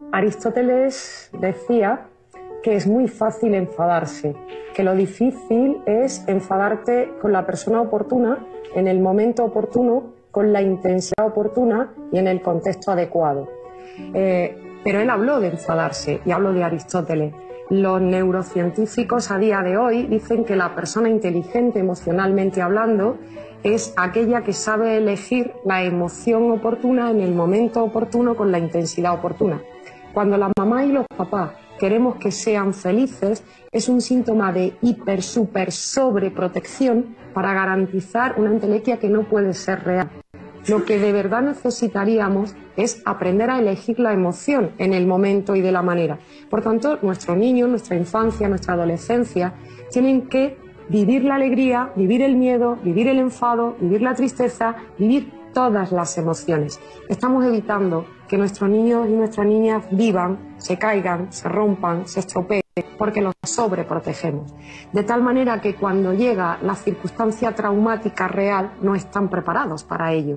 Aristóteles decía que es muy fácil enfadarse, que lo difícil es enfadarte con la persona oportuna, en el momento oportuno, con la intensidad oportuna y en el contexto adecuado. Pero él habló de enfadarse y habló de Aristóteles. Los neurocientíficos a día de hoy dicen que la persona inteligente emocionalmente hablando es aquella que sabe elegir la emoción oportuna en el momento oportuno con la intensidad oportuna. Cuando la mamá y los papás queremos que sean felices, es un síntoma de hiper, super, sobreprotección para garantizar una entelequia que no puede ser real. Lo que de verdad necesitaríamos es aprender a elegir la emoción en el momento y de la manera. Por tanto, nuestros niños, nuestra infancia, nuestra adolescencia, tienen que vivir la alegría, vivir el miedo, vivir el enfado, vivir la tristeza, vivir todas las emociones. Estamos evitando que nuestros niños y nuestras niñas vivan, se caigan, se rompan, se estropeen, porque los sobreprotegemos. De tal manera que cuando llega la circunstancia traumática real, no están preparados para ello.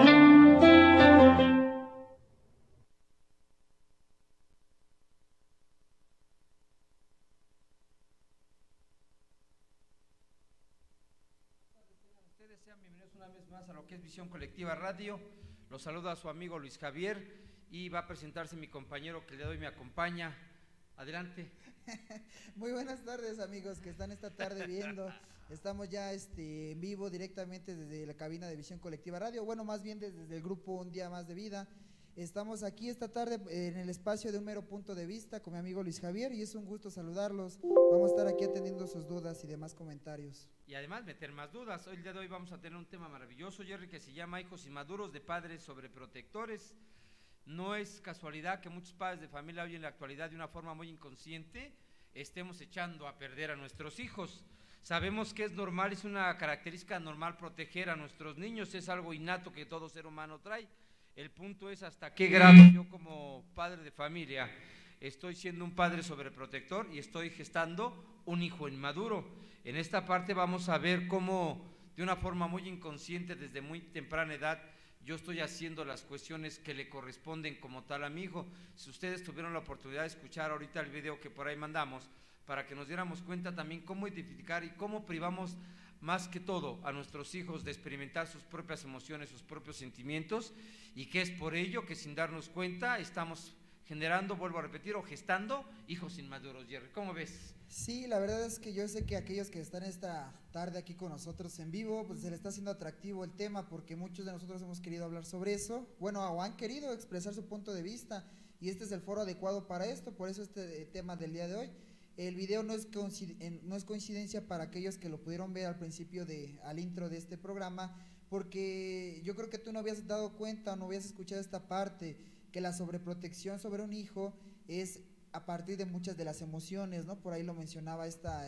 Sean bienvenidos una vez más a lo que es Visión Colectiva Radio. Los saluda a su amigo Luis Javier y va a presentarse mi compañero que el día de hoy me acompaña. Adelante. Muy buenas tardes, amigos que están esta tarde viendo. Estamos ya en vivo directamente desde la cabina de Visión Colectiva Radio, bueno, más bien desde el grupo Un Día Más de Vida. Estamos aquí esta tarde en el espacio de Un Mero Punto de Vista con mi amigo Luis Javier y es un gusto saludarlos. Vamos a estar aquí atendiendo sus dudas y demás comentarios. Y además meter más dudas. Hoy, el día de hoy vamos a tener un tema maravilloso, Jerry, que se llama Hijos Inmaduros de Padres Sobreprotectores. No es casualidad que muchos padres de familia hoy en la actualidad de una forma muy inconsciente estemos echando a perder a nuestros hijos. Sabemos que es normal, es una característica normal proteger a nuestros niños, es algo innato que todo ser humano trae. El punto es hasta qué grado yo como padre de familia estoy siendo un padre sobreprotector y estoy gestando un hijo inmaduro. En esta parte vamos a ver cómo de una forma muy inconsciente desde muy temprana edad yo estoy haciendo las cuestiones que le corresponden como tal a mi hijo. Si ustedes tuvieron la oportunidad de escuchar ahorita el video que por ahí mandamos, para que nos diéramos cuenta también cómo identificar y cómo privamos más que todo a nuestros hijos de experimentar sus propias emociones, sus propios sentimientos, y que es por ello que sin darnos cuenta estamos generando, vuelvo a repetir, o gestando hijos inmaduros. Jerry, ¿cómo ves? Sí, la verdad es que yo sé que aquellos que están esta tarde aquí con nosotros en vivo, pues se les está haciendo atractivo el tema porque muchos de nosotros hemos querido hablar sobre eso, bueno, o han querido expresar su punto de vista y este es el foro adecuado para esto, por eso este tema del día de hoy. El video no es coincidencia para aquellos que lo pudieron ver al principio al intro de este programa, porque yo creo que tú no habías dado cuenta o no habías escuchado esta parte, que la sobreprotección sobre un hijo es a partir de muchas de las emociones, ¿no? Por ahí lo mencionaba esta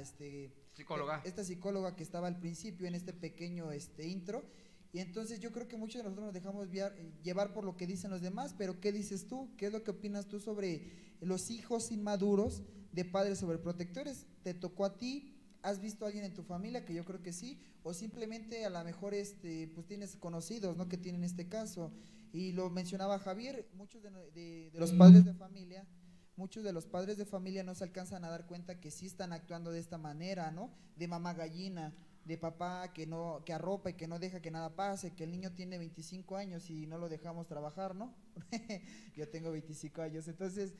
psicóloga que estaba al principio en este pequeño intro, y entonces yo creo que muchos de nosotros nos dejamos llevar por lo que dicen los demás, pero ¿qué dices tú? ¿Qué es lo que opinas tú sobre los hijos inmaduros de padres sobreprotectores? ¿Te tocó a ti? ¿Has visto a alguien en tu familia? Que yo creo que sí, o simplemente a lo mejor pues tienes conocidos, ¿no? Que tienen este caso, y lo mencionaba Javier, muchos de los padres de familia, muchos de los padres de familia no se alcanzan a dar cuenta que sí están actuando de esta manera, ¿no? De mamá gallina, de papá que arropa y que no deja que nada pase, que el niño tiene 25 años y no lo dejamos trabajar, ¿no? Yo tengo 25 años, entonces,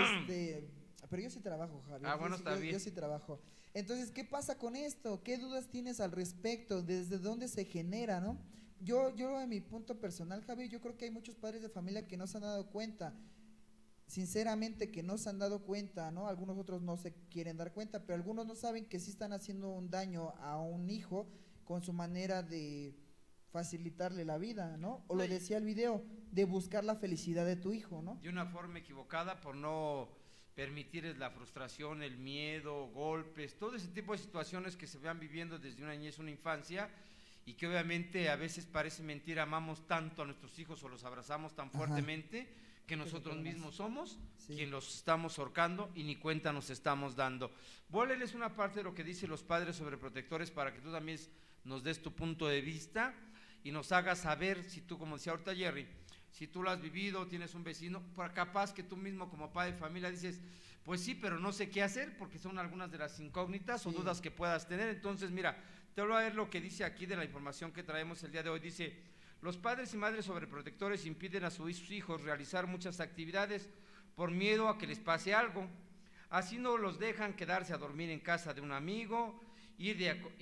pero yo sí trabajo, Javier. Bueno, está bien. Yo sí trabajo. Entonces, ¿qué pasa con esto? ¿Qué dudas tienes al respecto? ¿Desde dónde se genera, no? Yo en mi punto personal, Javier, yo creo que hay muchos padres de familia que no se han dado cuenta, sinceramente que no se han dado cuenta, ¿no? Algunos otros no se quieren dar cuenta, pero algunos no saben que sí están haciendo un daño a un hijo con su manera de facilitarle la vida, ¿no? O lo decía el video, de buscar la felicidad de tu hijo, ¿no? De una forma equivocada por no permitirles la frustración, el miedo, golpes, todo ese tipo de situaciones que se van viviendo desde una niñez, una infancia, y que obviamente a veces parece mentira, amamos tanto a nuestros hijos o los abrazamos tan fuertemente que nosotros mismos somos quien los estamos ahorcando y ni cuenta nos estamos dando. Voy a leerles una parte de lo que dicen los padres sobreprotectores para que tú también nos des tu punto de vista y nos hagas saber si tú, como decía ahorita Jerry, si tú lo has vivido, tienes un vecino, capaz que tú mismo como padre de familia dices, pues sí, pero no sé qué hacer, porque son algunas de las incógnitas o dudas que puedas tener. Entonces, mira, te voy a leer lo que dice aquí de la información que traemos el día de hoy. Dice: los padres y madres sobreprotectores impiden a sus hijos realizar muchas actividades por miedo a que les pase algo. Así no los dejan quedarse a dormir en casa de un amigo, ir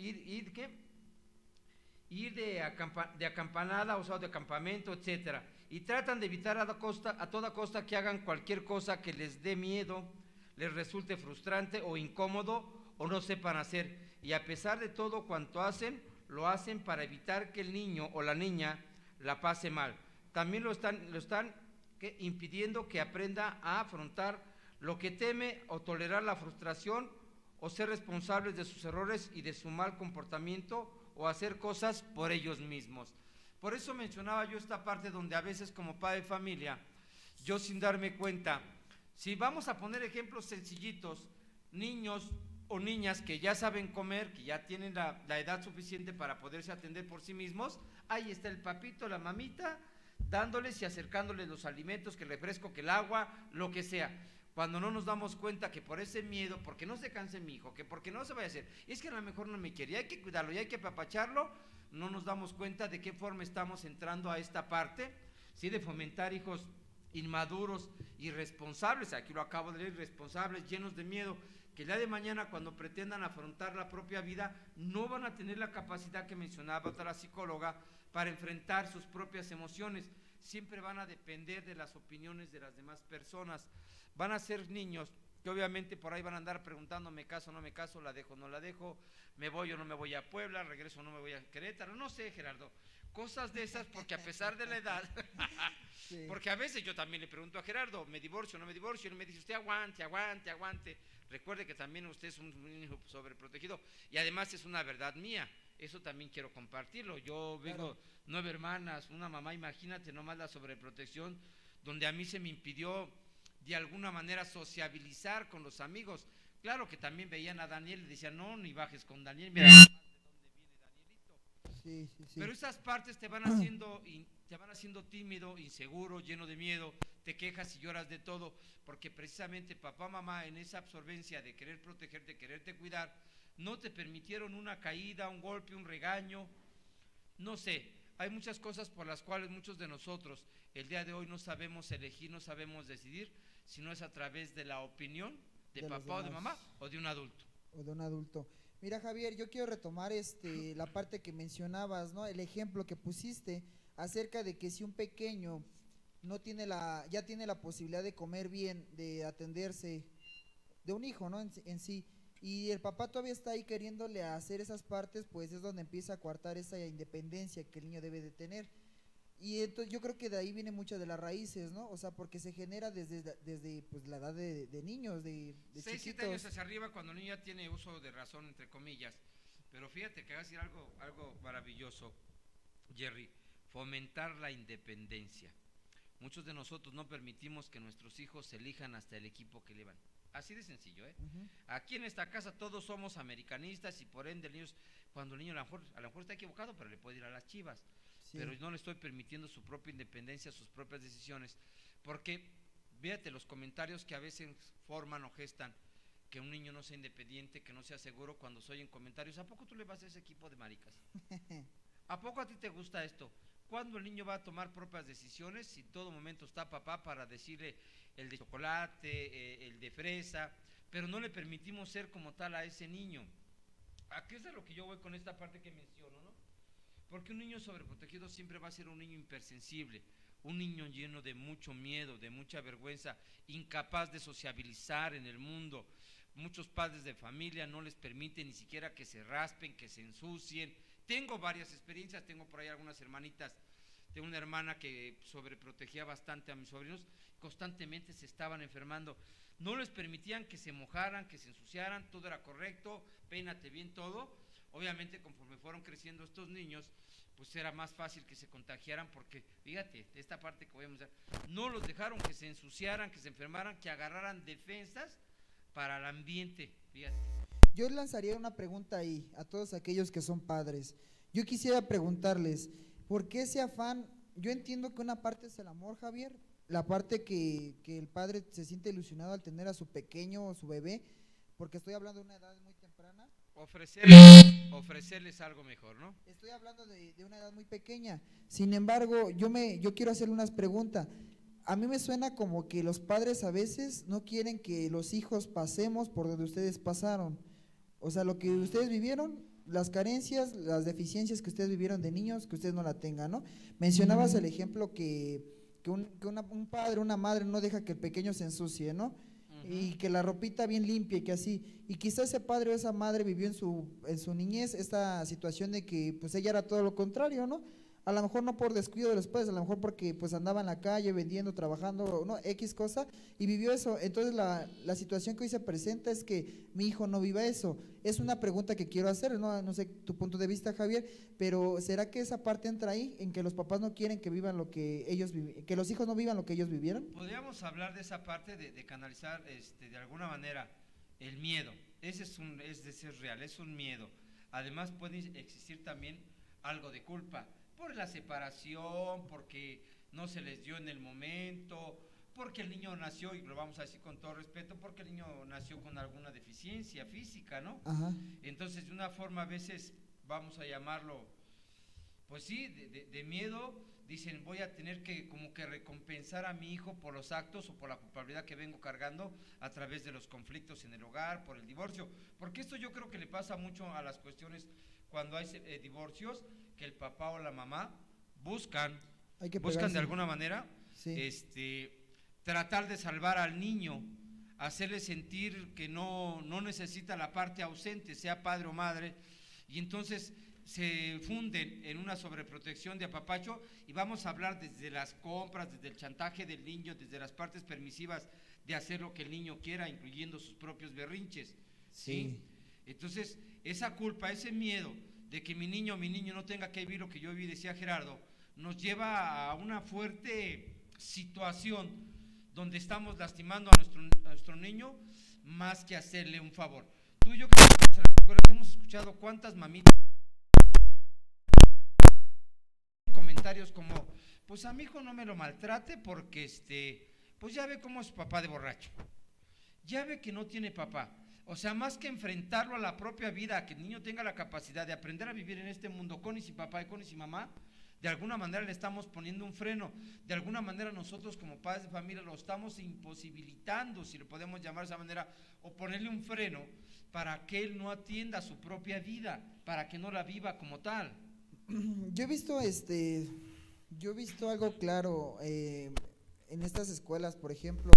de acampanada, o sea, de campamento, etcétera, y tratan de evitar a toda costa que hagan cualquier cosa que les dé miedo, les resulte frustrante o incómodo o no sepan hacer, y a pesar de todo cuanto hacen, lo hacen para evitar que el niño o la niña la pase mal. También lo están impidiendo que aprenda a afrontar lo que teme o tolerar la frustración o ser responsables de sus errores y de su mal comportamiento o hacer cosas por ellos mismos. Por eso mencionaba yo esta parte donde a veces como padre de familia, yo sin darme cuenta, si vamos a poner ejemplos sencillitos, niños o niñas que ya saben comer, que ya tienen la edad suficiente para poderse atender por sí mismos, ahí está el papito, la mamita, dándoles y acercándoles los alimentos, que el refresco, que el agua, lo que sea. Cuando no nos damos cuenta que por ese miedo, porque no se canse mi hijo, que porque no se vaya a hacer, es que a lo mejor no me quiere, y hay que cuidarlo, y hay que apapacharlo, no nos damos cuenta de qué forma estamos entrando a esta parte, ¿sí? De fomentar hijos inmaduros, irresponsables, aquí lo acabo de leer, irresponsables, llenos de miedo, que el día de mañana cuando pretendan afrontar la propia vida, no van a tener la capacidad que mencionaba otra psicóloga para enfrentar sus propias emociones, siempre van a depender de las opiniones de las demás personas, van a ser niños que obviamente por ahí van a andar preguntando, me caso o no me caso, la dejo o no la dejo, me voy o no me voy a Puebla, regreso o no me voy a Querétaro, no sé, Gerardo, cosas de esas, porque a pesar de la edad, sí. Porque a veces yo también le pregunto a Gerardo, ¿me divorcio o no me divorcio? Y él me dice, usted aguante, recuerde que también usted es un niño sobreprotegido, y además es una verdad mía, eso también quiero compartirlo, yo vengo 9 hermanas, una mamá, imagínate nomás la sobreprotección, donde a mí se me impidió de alguna manera sociabilizar con los amigos. Claro que también veían a Daniel y decían, no, ni bajes con Daniel, mira de dónde viene Danielito. Sí. Pero esas partes te van haciendo tímido, inseguro, lleno de miedo, te quejas y lloras de todo, porque precisamente papá, mamá, en esa absorbencia de querer protegerte, quererte cuidar, no te permitieron una caída, un golpe, un regaño, no sé, hay muchas cosas por las cuales muchos de nosotros el día de hoy no sabemos elegir, no sabemos decidir, si no es a través de la opinión de papá o de mamá o de un adulto. Mira, Javier, yo quiero retomar la parte que mencionabas, ¿no? El ejemplo que pusiste acerca de que si un pequeño no tiene ya tiene la posibilidad de comer bien, de atenderse, de un hijo, ¿no? En sí, y el papá todavía está ahí queriéndole hacer esas partes, pues es donde empieza a coartar esa independencia que el niño debe de tener. Y entonces yo creo que de ahí viene muchas de las raíces, ¿no? O sea, porque se genera desde pues, la edad de niños, de 6, chiquitos. 7 años hacia arriba, cuando el niño ya tiene uso de razón, entre comillas. Pero fíjate que va a decir algo maravilloso, Jerry, fomentar la independencia. Muchos de nosotros no permitimos que nuestros hijos elijan hasta el equipo que le van. Así de sencillo, ¿eh? Aquí en esta casa todos somos americanistas y por ende cuando el niño a lo mejor está equivocado, pero le puede ir a las Chivas. Sí. Pero no le estoy permitiendo su propia independencia, sus propias decisiones, porque fíjate los comentarios que a veces forman o gestan que un niño no sea independiente, que no sea seguro, cuando se oyen comentarios, ¿a poco tú le vas a ese equipo de maricas? ¿A poco a ti te gusta esto? ¿Cuándo el niño va a tomar propias decisiones? Si en todo momento está papá para decirle el de chocolate, el de fresa, pero no le permitimos ser como tal a ese niño. ¿A qué es a lo que yo voy con esta parte que menciono, no? Porque un niño sobreprotegido siempre va a ser un niño hipersensible, un niño lleno de mucho miedo, de mucha vergüenza, incapaz de sociabilizar en el mundo. Muchos padres de familia no les permiten ni siquiera que se raspen, que se ensucien. Tengo varias experiencias, tengo por ahí algunas hermanitas. Tengo una hermana que sobreprotegía bastante a mis sobrinos, constantemente se estaban enfermando. No les permitían que se mojaran, que se ensuciaran, todo era correcto, peínate bien todo. Obviamente conforme fueron creciendo estos niños, pues era más fácil que se contagiaran porque, fíjate, esta parte que voy a mostrar, no los dejaron que se ensuciaran, que se enfermaran, que agarraran defensas para el ambiente, fíjate. Yo lanzaría una pregunta ahí a todos aquellos que son padres. Yo quisiera preguntarles, ¿por qué ese afán yo entiendo que una parte es el amor, Javier, la parte que el padre se siente ilusionado al tener a su pequeño o su bebé, porque estoy hablando de una edad muy temprana. Ofrecerles algo mejor, ¿no? Estoy hablando de una edad muy pequeña. Sin embargo, yo quiero hacerle unas preguntas. A mí me suena como que los padres a veces no quieren que los hijos pasemos por donde ustedes pasaron. O sea, lo que ustedes vivieron, las carencias, las deficiencias que ustedes vivieron de niños, que ustedes no la tengan, ¿no? Mencionabas el ejemplo que un padre, una madre no deja que el pequeño se ensucie, ¿no? Y que la ropita bien limpia y que así, y quizás ese padre o esa madre vivió en su niñez esta situación de que pues ella era todo lo contrario, ¿no? A lo mejor no por descuido de los padres, a lo mejor porque pues andaba en la calle vendiendo, trabajando, no, X cosa, y vivió eso. Entonces la situación que hoy se presenta es que mi hijo no viva eso. Es una pregunta que quiero hacer, no sé tu punto de vista, Javier, pero ¿será que esa parte entra ahí, en que los papás no quieren que vivan lo que ellos que los hijos no vivan lo que ellos vivieron? Podríamos hablar de esa parte de canalizar de alguna manera el miedo. Ese es de ser real, es un miedo. Además puede existir también algo de culpa por la separación, porque no se les dio en el momento, porque el niño nació, y lo vamos a decir con todo respeto, porque el niño nació con alguna deficiencia física, ¿no? Ajá. Entonces, de una forma a veces, vamos a llamarlo, pues sí, de miedo, dicen, voy a tener que como que recompensar a mi hijo por los actos o por la culpabilidad que vengo cargando a través de los conflictos en el hogar, por el divorcio, porque esto yo creo que le pasa mucho a las cuestiones cuando hay divorcios, que el papá o la mamá buscan de alguna manera, sí, tratar de salvar al niño, hacerle sentir que no necesita la parte ausente, sea padre o madre, y entonces se funden en una sobreprotección de apapacho, y vamos a hablar desde las compras, desde el chantaje del niño, desde las partes permisivas de hacer lo que el niño quiera, incluyendo sus propios berrinches, ¿sí? Entonces, esa culpa, ese miedo de que mi niño no tenga que vivir lo que yo viví, decía Gerardo, nos lleva a una fuerte situación donde estamos lastimando a nuestro niño más que hacerle un favor. Tú y yo que hemos escuchado cuántas mamitas comentarios como, pues a mi hijo no me lo maltrate porque pues ya ve cómo es papá de borracho, ya ve que no tiene papá. O sea, más que enfrentarlo a la propia vida, a que el niño tenga la capacidad de aprender a vivir en este mundo con y sin papá y con y sin mamá, de alguna manera le estamos poniendo un freno, de alguna manera nosotros como padres de familia lo estamos imposibilitando, si lo podemos llamar de esa manera, o ponerle un freno para que él no atienda su propia vida, para que no la viva como tal. Yo he visto algo claro en estas escuelas, por ejemplo,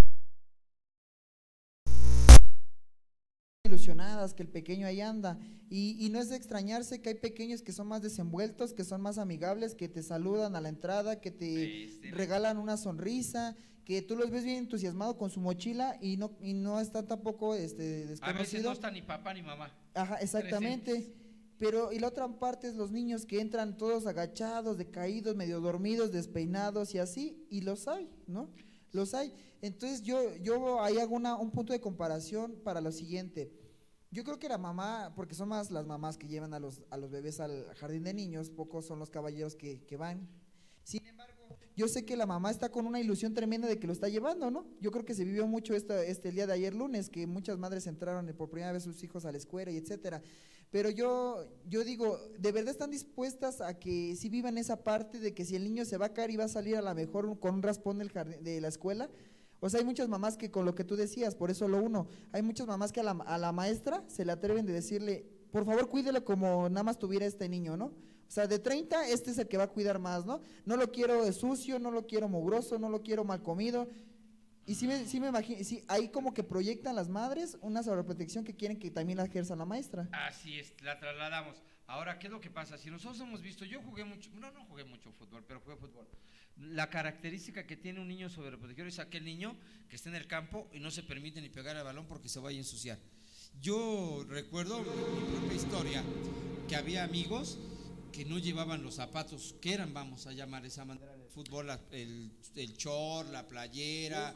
ilusionadas que el pequeño ahí anda, y no es de extrañarse que hay pequeños que son más desenvueltos, que son más amigables, que te saludan a la entrada, que te regalan una sonrisa, que tú los ves bien entusiasmado con su mochila y no está tampoco desconocido. A veces no está ni papá ni mamá. Ajá, exactamente. Presentes. Pero y la otra parte es los niños que entran todos agachados, decaídos, medio dormidos, despeinados y así, y los hay, ¿no? Los hay. Entonces yo ahí hago un punto de comparación para lo siguiente. Yo creo que la mamá, porque son más las mamás que llevan a los bebés al jardín de niños, pocos son los caballeros que van. Sin embargo, yo sé que la mamá está con una ilusión tremenda de que lo está llevando, ¿no? Yo creo que se vivió mucho el día de ayer lunes, que muchas madres entraron por primera vez sus hijos a la escuela y etcétera. Pero yo digo, ¿de verdad están dispuestas a que sí vivan esa parte de que si el niño se va a caer y va a salir a lo mejor con un raspón de la escuela? O sea, hay muchas mamás que con lo que tú decías, por eso lo uno, hay muchas mamás que a la maestra se le atreven de decirle, por favor cuídelo como nada más tuviera este niño, ¿no? O sea, de 30, este es el que va a cuidar más, ¿no? No lo quiero sucio, no lo quiero mugroso, no lo quiero mal comido. Y sí me imagino, sí, ahí como que proyectan las madres una sobreprotección que quieren que también la ejerza la maestra. Así es, la trasladamos. Ahora, ¿qué es lo que pasa? Si nosotros hemos visto, yo jugué mucho, no jugué mucho fútbol, pero jugué fútbol. La característica que tiene un niño sobreprotector es aquel niño que está en el campo y no se permite ni pegar el balón porque se vaya a ensuciar. Yo recuerdo mi propia historia, que había amigos que no llevaban los zapatos, que eran, vamos a llamar de esa manera, el fútbol, el short, la playera,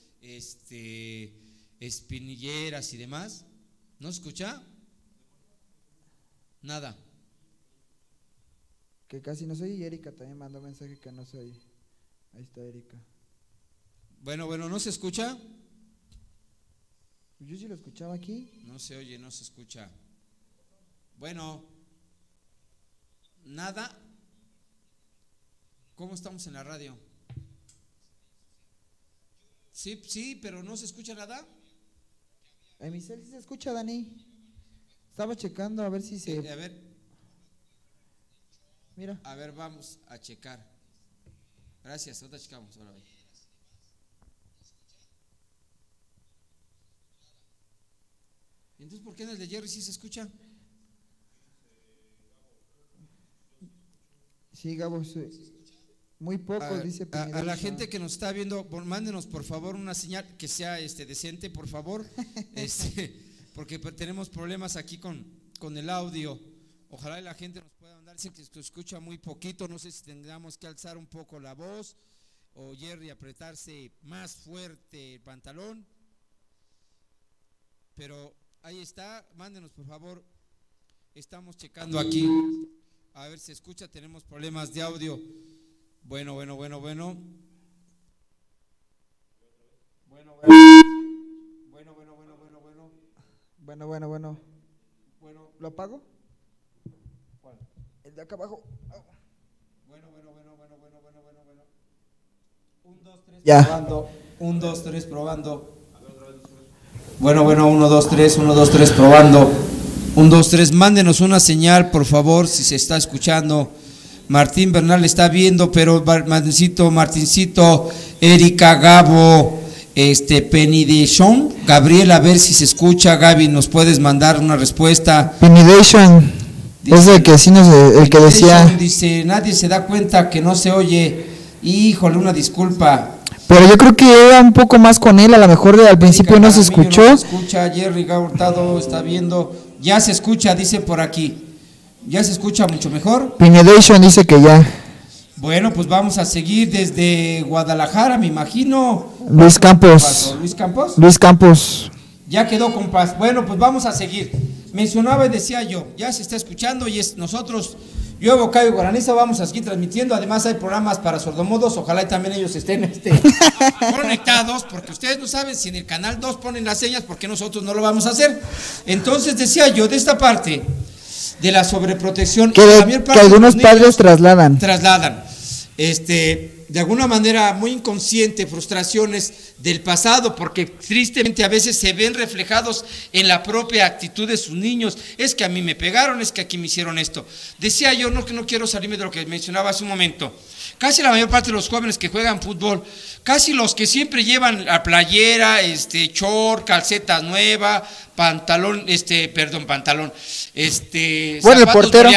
espinilleras y demás. ¿No escucha? Nada. que casi no soy, y Erika también mandó mensaje que no soy. Ahí está Erika. Bueno, ¿no se escucha? Yo sí lo escuchaba aquí. No se oye, no se escucha. Bueno, nada. ¿Cómo estamos en la radio? Sí, pero no se escucha nada. En mi cel sí se escucha, Dani. Estaba checando a ver si se... A ver. Mira. A ver, vamos a checar. Gracias, ahora checamos. Ahora ve. Entonces, ¿por qué en el de Jerry sí se escucha? Sí, Gabo, muy poco, dice a la gente que nos está viendo, mándenos por favor una señal que sea decente, por favor, porque tenemos problemas aquí con el audio. Ojalá la gente nos pueda mandar, dice que se escucha muy poquito, no sé si tengamos que alzar un poco la voz o Jerry apretarse más fuerte el pantalón, pero ahí está, mándenos por favor, estamos checando aquí. A ver si se escucha, tenemos problemas de audio. Bueno. Bueno. ¿Lo apago? ¿Cuál? El de acá abajo. Bueno. 1, 2, 3, ya. Probando. 1, 2, 3, probando. Bueno, 1, 2, 3, probando. 1, 2, 3, mándenos una señal, por favor, si se está escuchando. Martín Bernal está viendo, pero Martincito, Erika, Gabo, Penidation, Gabriel, a ver si se escucha. Gaby, ¿nos puedes mandar una respuesta? Penidation, es el que sí el que decía. Dice, nadie se da cuenta que no se oye. Híjole, una disculpa. Pero yo creo que era un poco más con él, a lo mejor al principio no se escuchó. No se escucha, Jerry Hurtado está viendo. Ya se escucha, dice por aquí. ¿Ya se escucha mucho mejor? Penidation dice que ya. Bueno, pues vamos a seguir desde Guadalajara, me imagino. Luis Campos. Luis Campos. Ya quedó, compás. Bueno, pues vamos a seguir. Mencionaba y decía yo, ya se está escuchando y nosotros, yo, Bocayo Guaraniza, vamos a seguir transmitiendo. Además hay programas para sordomudos, ojalá y también ellos estén conectados, porque ustedes no saben si en el canal 2 ponen las señas, porque nosotros no lo vamos a hacer. Entonces decía yo, de esta parte de la sobreprotección que algunos padres trasladan, de alguna manera muy inconsciente, frustraciones del pasado, porque tristemente a veces se ven reflejados en la propia actitud de sus niños. Es que a mí me pegaron, es que aquí me hicieron esto. Decía yo, no quiero salirme de lo que mencionaba hace un momento. Casi la mayor parte de los jóvenes que juegan fútbol, casi los que siempre llevan la playera, short, calcetas nueva, pantalón, bueno, zapatos portero,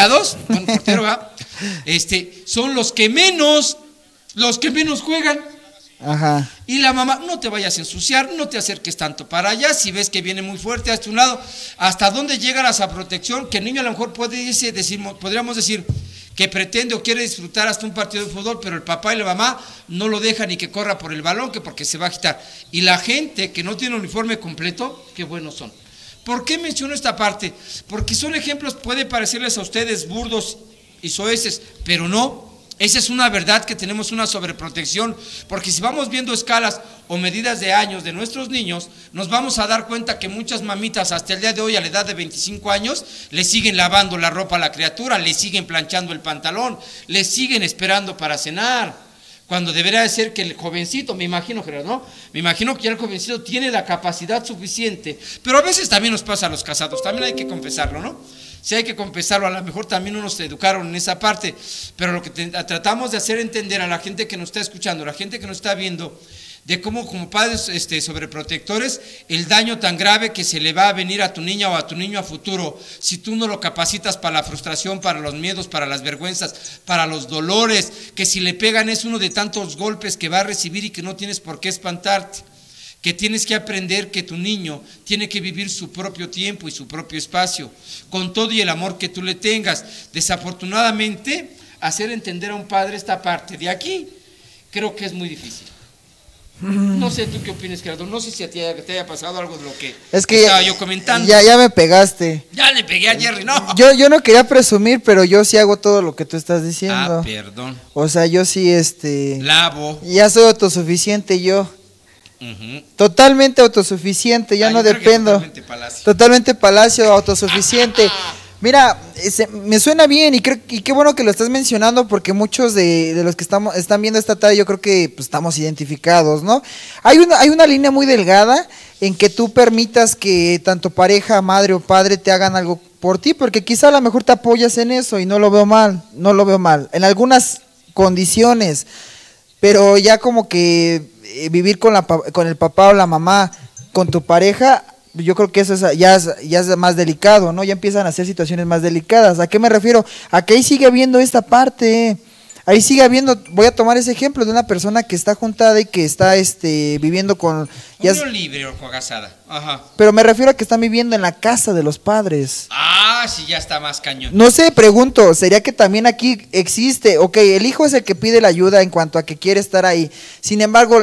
son los que menos juegan. Ajá. Y la mamá, no te vayas a ensuciar, no te acerques tanto para allá, si ves que viene muy fuerte a un lado. ¿Hasta dónde llega esa protección? Que el niño a lo mejor podríamos decir que pretende o quiere disfrutar hasta un partido de fútbol, pero el papá y la mamá no lo dejan ni que corra por el balón, porque se va a agitar. Y la gente que no tiene uniforme completo, qué buenos son. ¿Por qué menciono esta parte? Porque son ejemplos, puede parecerles a ustedes burdos y soeces, pero no. Esa es una verdad, que tenemos una sobreprotección, porque si vamos viendo escalas o medidas de años de nuestros niños, nos vamos a dar cuenta que muchas mamitas hasta el día de hoy, a la edad de 25 años, le siguen lavando la ropa a la criatura, le siguen planchando el pantalón, le siguen esperando para cenar, cuando debería de ser que el jovencito, me imagino, Gerardo, ¿no? Me imagino que ya el jovencito tiene la capacidad suficiente, pero a veces también nos pasa a los casados, también hay que confesarlo, ¿no? Sí, hay que confesarlo, a lo mejor también no nos educaron en esa parte, pero lo que tratamos de hacer entender a la gente que nos está escuchando, a la gente que nos está viendo, de cómo como padres sobreprotectores, el daño tan grave que se le va a venir a tu niña o a tu niño a futuro, si tú no lo capacitas para la frustración, para los miedos, para las vergüenzas, para los dolores, que si le pegan es uno de tantos golpes que va a recibir y que no tienes por qué espantarte. Que tienes que aprender que tu niño tiene que vivir su propio tiempo y su propio espacio, con todo y el amor que tú le tengas. Desafortunadamente, hacer entender a un padre esta parte de aquí, creo que es muy difícil. No sé, ¿tú qué opinas, Gerardo? No sé si a ti te haya pasado algo de lo que estaba yo comentando. Ya me pegaste. Ya le pegué a Jerry, no. Yo no quería presumir, pero yo sí hago todo lo que tú estás diciendo. Ah, perdón. O sea, yo sí, lavo. Ya soy autosuficiente yo. Totalmente autosuficiente, ya no dependo. Totalmente Palacio, autosuficiente. Mira, me suena bien y qué bueno que lo estás mencionando porque muchos de los que están viendo esta tarde yo creo que pues, estamos identificados, ¿no? Hay una línea muy delgada en que tú permitas que tanto pareja, madre o padre te hagan algo por ti, porque quizá a lo mejor te apoyas en eso y no lo veo mal, en algunas condiciones, pero ya como que vivir con el papá o la mamá, con tu pareja, yo creo que eso ya es más delicado, ¿no? Ya empiezan a ser situaciones más delicadas. ¿A qué me refiero? A que ahí sigue habiendo esta parte, ahí sigue habiendo, voy a tomar ese ejemplo de una persona que está juntada y que está viviendo con... Unión libre o casada. Ajá. Pero me refiero a que están viviendo en la casa de los padres. Ah, sí, ya está más cañón. No sé, pregunto, ¿sería que también aquí existe? Ok, el hijo es el que pide la ayuda en cuanto a que quiere estar ahí. Sin embargo,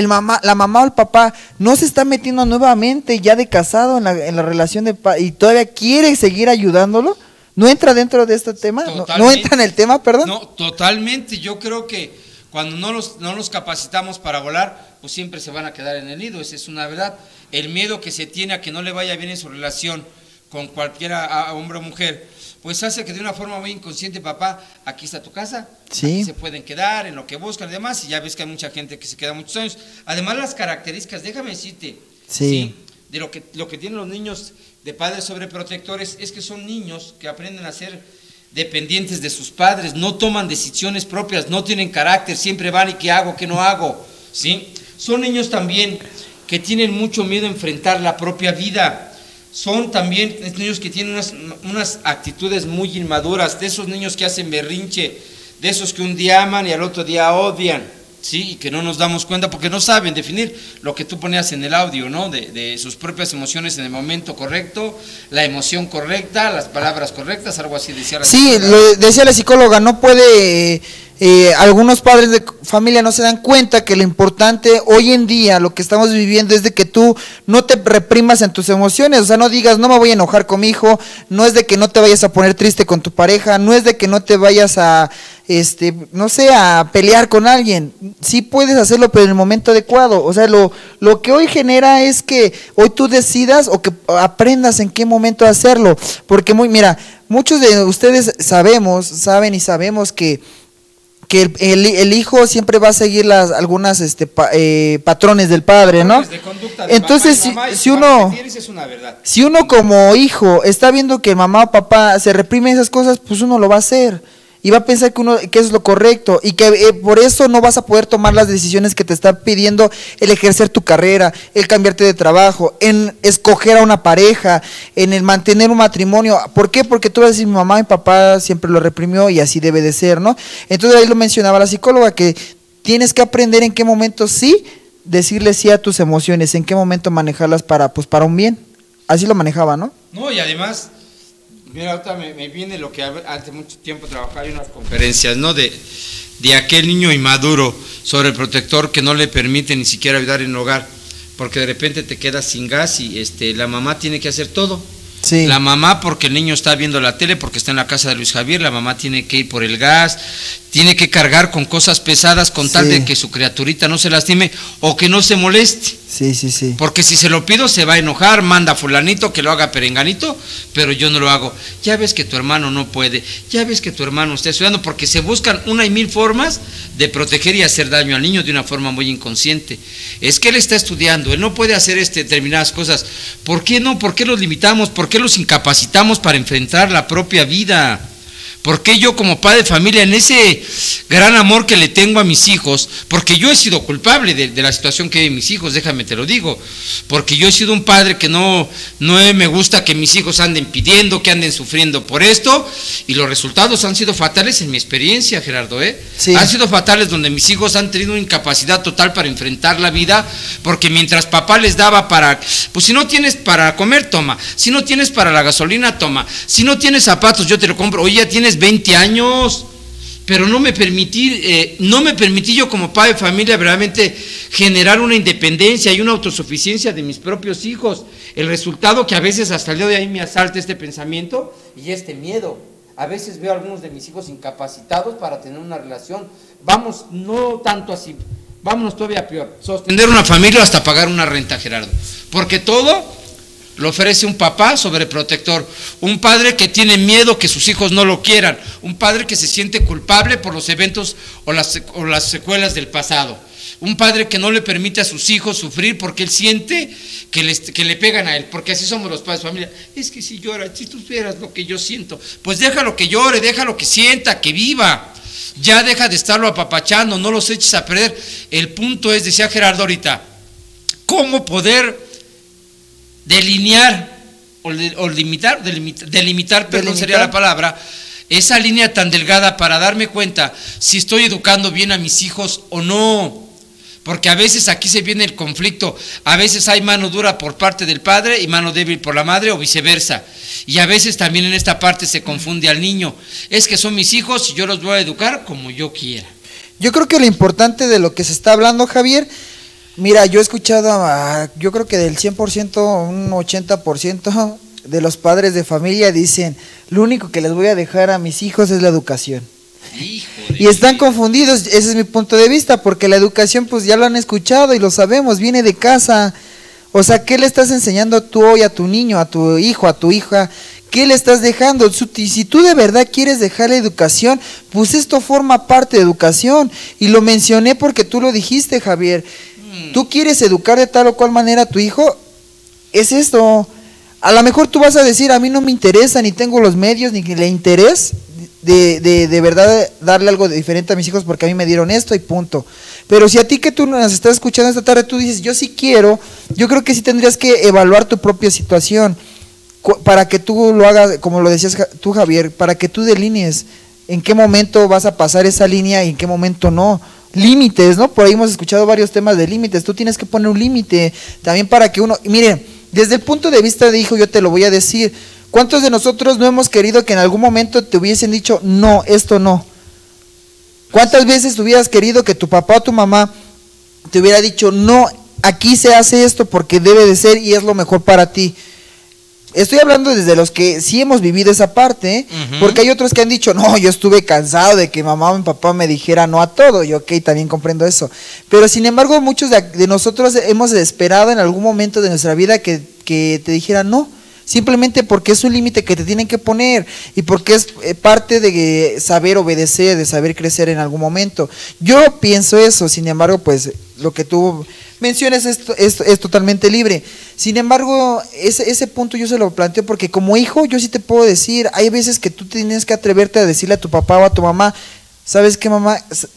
la mamá o el papá no se está metiendo nuevamente ya de casado en la relación y todavía quiere seguir ayudándolo. ¿No entra dentro de este tema? ¿No entra en el tema, perdón? No, totalmente. Yo creo que cuando no nos capacitamos para volar, pues siempre se van a quedar en el nido, esa es una verdad. El miedo que se tiene a que no le vaya bien en su relación con cualquiera, hombre o mujer, pues hace que de una forma muy inconsciente, papá, aquí está tu casa, sí, aquí se pueden quedar en lo que buscan y demás, y ya ves que hay mucha gente que se queda muchos años. Además, las características, déjame decirte, sí, de lo que tienen los niños de padres sobreprotectores es que son niños que aprenden a ser dependientes de sus padres, no toman decisiones propias, no tienen carácter, siempre van y qué hago, qué no hago, ¿sí? Son niños también que tienen mucho miedo a enfrentar la propia vida, son también niños que tienen unas actitudes muy inmaduras, de esos niños que hacen berrinche, de esos que un día aman y al otro día odian, ¿sí? Y que no nos damos cuenta porque no saben definir lo que tú ponías en el audio, ¿no? De sus propias emociones en el momento correcto, la emoción correcta, las palabras correctas, algo así decía la psicóloga. Sí, lo decía la psicóloga, no puede... algunos padres de familia no se dan cuenta que lo importante hoy en día, lo que estamos viviendo es de que tú no te reprimas en tus emociones, o sea, no digas no me voy a enojar con mi hijo, no es de que no te vayas a poner triste con tu pareja, no es de que no te vayas a, no sé, a pelear con alguien, sí puedes hacerlo pero en el momento adecuado, o sea, lo que hoy genera es que hoy tú decidas o que aprendas en qué momento hacerlo, porque mira, muchos de ustedes saben y sabemos que el hijo siempre va a seguir algunas patrones del padre, ¿no? De conducta de entonces mamá y si uno como hijo está viendo que mamá o papá se reprime esas cosas, pues uno lo va a hacer y va a pensar que es lo correcto y que por eso no vas a poder tomar las decisiones que te está pidiendo el ejercer tu carrera, el cambiarte de trabajo, en escoger a una pareja, en el mantener un matrimonio. ¿Por qué? Porque tú vas a decir, mi mamá y papá siempre lo reprimió y así debe de ser, ¿no? Entonces ahí lo mencionaba la psicóloga, que tienes que aprender en qué momento sí decirle sí a tus emociones, en qué momento manejarlas para un bien. Así lo manejaba, ¿no? No, y además... Mira, ahorita me viene lo que hace mucho tiempo trabajaba en unas conferencias, ¿no? De aquel niño inmaduro, sobreprotector, que no le permite ni siquiera ayudar en el hogar, porque de repente te quedas sin gas y la mamá tiene que hacer todo. Sí. La mamá porque el niño está viendo la tele, porque está en la casa de Luis Javier, la mamá tiene que ir por el gas, tiene que cargar con cosas pesadas con tal de que su criaturita no se lastime o que no se moleste. Sí. Porque si se lo pido se va a enojar, manda a fulanito que lo haga perenganito, pero yo no lo hago. Ya ves que tu hermano no puede, ya ves que tu hermano está estudiando, porque se buscan una y mil formas de proteger y hacer daño al niño de una forma muy inconsciente. Es que él está estudiando, él no puede hacer determinadas cosas. ¿Por qué no? ¿Por qué los limitamos? ¿Por qué los incapacitamos para enfrentar la propia vida? ¿Por qué yo como padre de familia, en ese gran amor que le tengo a mis hijos, porque yo he sido culpable de la situación que hay en mis hijos, déjame te lo digo, porque yo he sido un padre que no me gusta que mis hijos anden pidiendo, que anden sufriendo por esto, y los resultados han sido fatales en mi experiencia, Gerardo, Sí. Han sido fatales donde mis hijos han tenido una incapacidad total para enfrentar la vida, porque mientras papá les daba pues si no tienes para comer, toma, si no tienes para la gasolina, toma, si no tienes zapatos, yo te lo compro, oye, ya tienes 20 años, pero no me permití yo como padre de familia verdaderamente generar una independencia y una autosuficiencia de mis propios hijos. El resultado que a veces hasta el día de hoy me asalta este pensamiento y este miedo. A veces veo a algunos de mis hijos incapacitados para tener una relación. Vamos, no tanto así, vámonos todavía peor. Sostener una familia o hasta pagar una renta, Gerardo. Porque todo lo ofrece un papá sobreprotector, un padre que tiene miedo que sus hijos no lo quieran, un padre que se siente culpable por los eventos o las secuelas del pasado, un padre que no le permite a sus hijos sufrir porque él siente que le pegan a él, porque así somos los padres de familia. Es que si llora, si tú supieras lo que yo siento, pues déjalo que llore, déjalo que sienta, que viva. Ya deja de estarlo apapachando, no los eches a perder. El punto es, decía Gerardo ahorita, cómo poder delimitar, perdón, sería la palabra, esa línea tan delgada para darme cuenta si estoy educando bien a mis hijos o no. Porque a veces aquí se viene el conflicto, a veces hay mano dura por parte del padre y mano débil por la madre o viceversa. Y a veces también en esta parte se confunde al niño. Es que son mis hijos y yo los voy a educar como yo quiera. Yo creo que lo importante de lo que se está hablando, Javier, mira, yo he escuchado, yo creo que del 100%, un 80% de los padres de familia dicen, lo único que les voy a dejar a mis hijos es la educación. Y están confundidos, ese es mi punto de vista, porque la educación pues ya lo han escuchado y lo sabemos, viene de casa. O sea, ¿qué le estás enseñando tú hoy a tu niño, a tu hijo, a tu hija? ¿Qué le estás dejando? Si tú de verdad quieres dejar la educación, pues esto forma parte de educación. Y lo mencioné porque tú lo dijiste, Javier. Tú quieres educar de tal o cual manera a tu hijo, es esto. A lo mejor tú vas a decir, a mí no me interesa, ni tengo los medios, ni el interés de verdad darle algo diferente a mis hijos porque a mí me dieron esto y punto. Pero si a ti que tú nos estás escuchando esta tarde, tú dices, yo sí quiero, yo creo que sí tendrías que evaluar tu propia situación para que tú lo hagas, como lo decías tú, Javier, para que tú delinees en qué momento vas a pasar esa línea y en qué momento no. Límites, ¿no? Por ahí hemos escuchado varios temas de límites, tú tienes que poner un límite también para que uno, miren, desde el punto de vista de hijo yo te lo voy a decir, ¿cuántos de nosotros no hemos querido que en algún momento te hubiesen dicho, no, esto no? ¿Cuántas veces hubieras querido que tu papá o tu mamá te hubiera dicho, no, aquí se hace esto porque debe de ser y es lo mejor para ti? Estoy hablando desde los que sí hemos vivido esa parte, porque hay otros que han dicho, no, yo estuve cansado de que mamá o mi papá me dijera no a todo, y ok, también comprendo eso, pero sin embargo muchos de nosotros hemos esperado en algún momento de nuestra vida que te dijeran no, simplemente porque es un límite que te tienen que poner y porque es parte de saber obedecer, de saber crecer en algún momento. Yo pienso eso, sin embargo, pues lo que tú mencionas es totalmente libre. Sin embargo, ese punto yo se lo planteo porque como hijo yo sí te puedo decir, hay veces que tú tienes que atreverte a decirle a tu papá o a tu mamá, ¿sabes qué, mamá?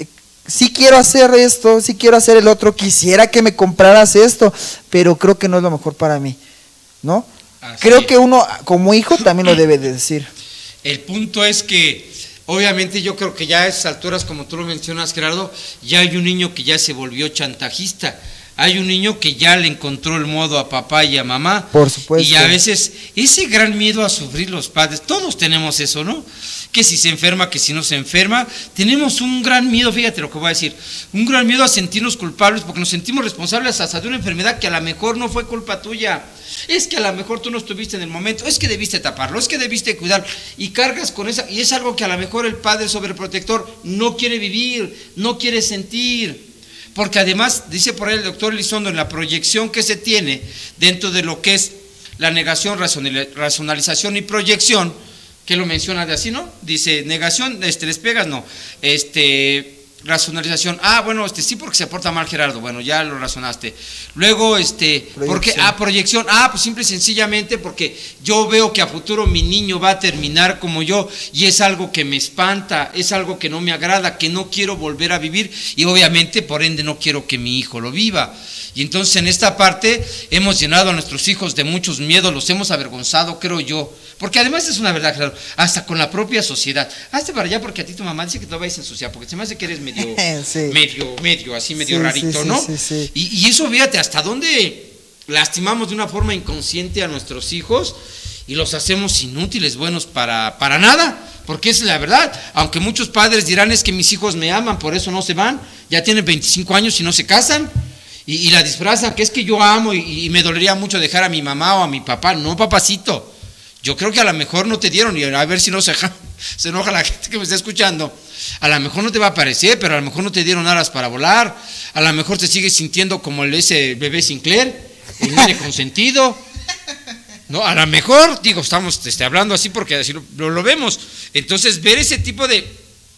Sí quiero hacer esto, sí quiero hacer el otro, quisiera que me compraras esto, pero creo que no es lo mejor para mí, ¿no? Creo que uno como hijo también lo debe de decir. El punto es que obviamente yo creo que ya a esas alturas, como tú lo mencionas, Gerardo, ya hay un niño que ya se volvió chantajista. Hay un niño que ya le encontró el modo a papá y a mamá. Por supuesto. Y a veces ese gran miedo a sufrir los padres, todos tenemos eso, ¿no? Que si se enferma, que si no se enferma, tenemos un gran miedo, fíjate lo que voy a decir, un gran miedo a sentirnos culpables porque nos sentimos responsables hasta de una enfermedad que a lo mejor no fue culpa tuya. Es que a lo mejor tú no estuviste en el momento, es que debiste taparlo, es que debiste cuidar y cargas con esa, y es algo que a lo mejor el padre sobreprotector no quiere vivir, no quiere sentir. Porque además, dice por ahí el doctor Elizondo, en la proyección que se tiene dentro de lo que es la negación, racionalización y proyección, que lo menciona de así, ¿no? Dice, negación, les pegas, no, racionalización, bueno, sí porque se porta mal Gerardo, bueno, ya lo razonaste. Luego, ¿por qué? Proyección, pues simple y sencillamente porque yo veo que a futuro mi niño va a terminar como yo y es algo que me espanta, es algo que no me agrada, que no quiero volver a vivir y obviamente por ende no quiero que mi hijo lo viva. Y entonces en esta parte hemos llenado a nuestros hijos de muchos miedos, los hemos avergonzado, creo yo. Porque además es una verdad, claro, hasta con la propia sociedad. Hazte para allá porque a ti tu mamá dice que te vayas a ensuciar, porque se me hace que eres medio, sí. medio rarito, ¿no? Sí. Y eso, fíjate, hasta dónde lastimamos de una forma inconsciente a nuestros hijos y los hacemos inútiles, buenos para nada. porque es la verdad. Aunque muchos padres dirán, es que mis hijos me aman, por eso no se van, ya tienen 25 años y no se casan, y la disfrazan, que es que yo amo y me dolería mucho dejar a mi mamá o a mi papá. No, papacito, yo creo que a lo mejor no te dieron, y a ver si no se enoja la gente que me está escuchando. A lo mejor no te va a parecer, pero a lo mejor no te dieron alas para volar, a lo mejor te sigues sintiendo como ese bebé Sinclair, el nene consentido. No, a lo mejor, digo, estamos hablando así porque así lo vemos. Entonces, ver ese tipo de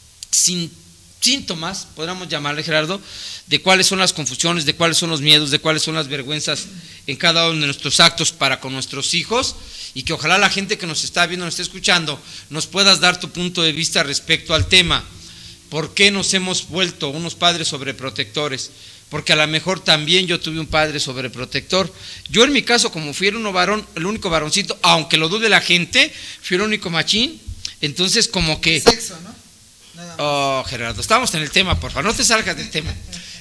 síntomas, podríamos llamarle, Gerardo, de cuáles son las confusiones, de cuáles son los miedos, de cuáles son las vergüenzas en cada uno de nuestros actos para con nuestros hijos, y que ojalá la gente que nos está viendo, nos esté escuchando, nos puedas dar tu punto de vista respecto al tema. ¿Por qué nos hemos vuelto unos padres sobreprotectores? Porque a lo mejor también yo tuve un padre sobreprotector. Yo en mi caso, como fui el único varoncito, aunque lo dude la gente, fui el único machín, entonces como que… Sexo, ¿no? Nada más. Oh, Gerardo, estamos en el tema, por favor, no te salgas del tema.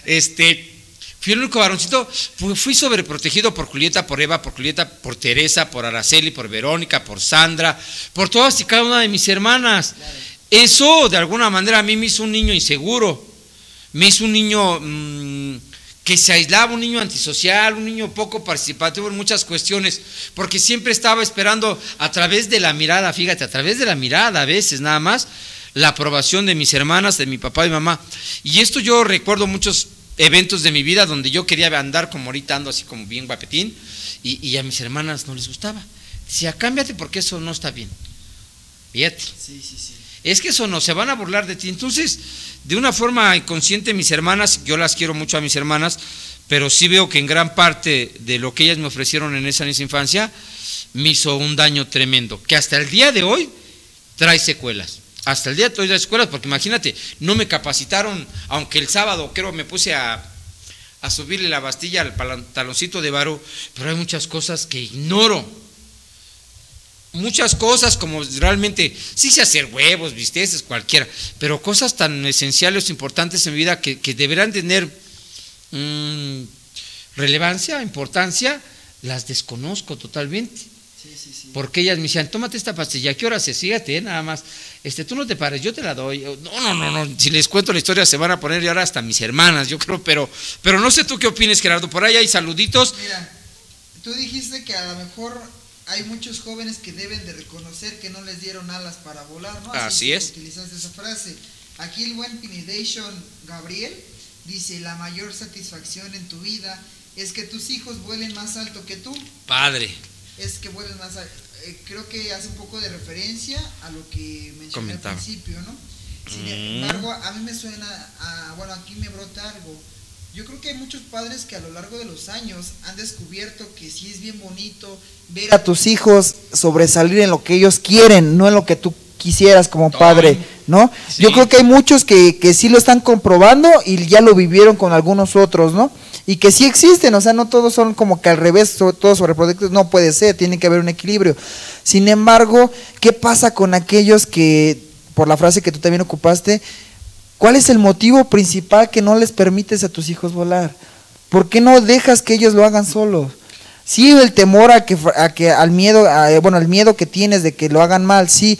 Fui el único varoncito, fui sobreprotegido por Julieta, por Eva, por Teresa, por Araceli, por Verónica, por Sandra, por todas y cada una de mis hermanas. Claro. Eso, de alguna manera, a mí me hizo un niño inseguro, me hizo un niño que se aislaba, un niño antisocial, un niño poco participativo en muchas cuestiones, porque siempre estaba esperando a través de la mirada, fíjate, a través de la mirada a veces nada más, la aprobación de mis hermanas, de mi papá y mamá. Y esto yo recuerdo muchos eventos de mi vida donde yo quería andar como ahorita ando así como bien guapetín, y a mis hermanas no les gustaba. Decía, cámbiate porque eso no está bien. Fíjate. Sí. Es que eso no, se van a burlar de ti. Entonces, de una forma inconsciente, mis hermanas, yo las quiero mucho a mis hermanas, pero sí veo que en gran parte de lo que ellas me ofrecieron en esa infancia, me hizo un daño tremendo, que hasta el día de hoy trae secuelas. Hasta el día de hoy trae secuelas, porque imagínate, no me capacitaron, aunque el sábado creo me puse a subirle la bastilla al pantaloncito de varo, pero hay muchas cosas que ignoro. Muchas cosas como realmente, sí sé hacer huevos, bisteces, cualquiera, pero cosas tan esenciales o importantes en mi vida que deberán tener relevancia, importancia, las desconozco totalmente. Sí. Porque ellas me decían, tómate esta pastilla, ¿qué hora se? Fíjate, nada más, tú no te pares, yo te la doy. No, si les cuento la historia se van a poner y ahora hasta mis hermanas, yo creo, pero no sé tú qué opines, Gerardo, por ahí hay saluditos. Mira, tú dijiste que a lo mejor hay muchos jóvenes que deben de reconocer que no les dieron alas para volar, ¿no? Así es. Utilizaste esa frase. Aquí el buen Pinidation Gabriel dice, la mayor satisfacción en tu vida es que tus hijos vuelen más alto que tú. Padre. Es que vuelen más alto. Creo que hace un poco de referencia a lo que mencioné al principio, ¿no? Sin embargo, a mí me suena, bueno, aquí me brota algo. Yo creo que hay muchos padres que a lo largo de los años han descubierto que sí es bien bonito ver a tus hijos sobresalir en lo que ellos quieren, no en lo que tú quisieras como padre, ¿no? Sí. Yo creo que hay muchos que sí lo están comprobando y ya lo vivieron con algunos otros, ¿no? Y que sí existen, o sea, no todos son como que al revés, todos sobreprotectores, no puede ser, tiene que haber un equilibrio. Sin embargo, ¿qué pasa con aquellos que, por la frase que tú también ocupaste, cuál es el motivo principal que no les permites a tus hijos volar? ¿Por qué no dejas que ellos lo hagan solos? Sí, el temor al miedo, el miedo que tienes de que lo hagan mal, sí.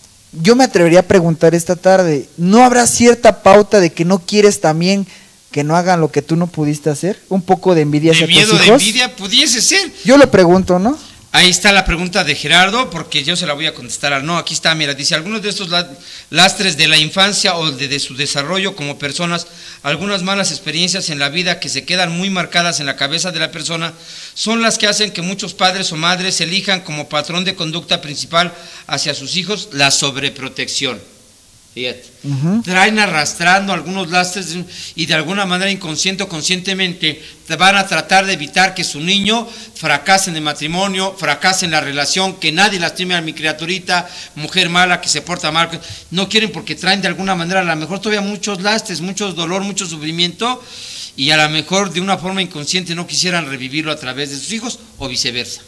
Yo me atrevería a preguntar esta tarde, ¿no habrá cierta pauta de que no quieres también que no hagan lo que tú no pudiste hacer? ¿Un poco de envidia hacia tus hijos? ¿De miedo, de envidia pudiese ser? Yo lo pregunto, ¿no? Ahí está la pregunta de Gerardo, porque yo se la voy a contestar al no. Aquí está, mira, dice, algunos de estos lastres de la infancia o de su desarrollo como personas, algunas malas experiencias en la vida que se quedan muy marcadas en la cabeza de la persona, son las que hacen que muchos padres o madres elijan como patrón de conducta principal hacia sus hijos la sobreprotección. Fíjate, traen arrastrando algunos lastres y de alguna manera inconsciente o conscientemente van a tratar de evitar que su niño fracase en el matrimonio, fracase en la relación, que nadie lastime a mi criaturita, mujer mala que se porta mal. No quieren porque traen de alguna manera a lo mejor todavía muchos lastres, mucho dolor, mucho sufrimiento, y a lo mejor de una forma inconsciente no quisieran revivirlo a través de sus hijos o viceversa.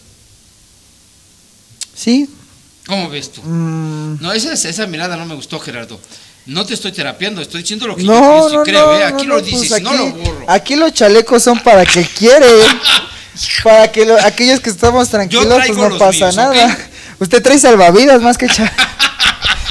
Sí. ¿Cómo ves tú? No, esa mirada no me gustó, Gerardo. No te estoy terapiando, estoy diciendo lo que yo pienso y creo, aquí lo dices, pues aquí, no lo borro. Aquí los chalecos son para que quiere, para que aquellos que estamos tranquilos, pues no pasa míos, nada. ¿Okay? Usted trae salvavidas más que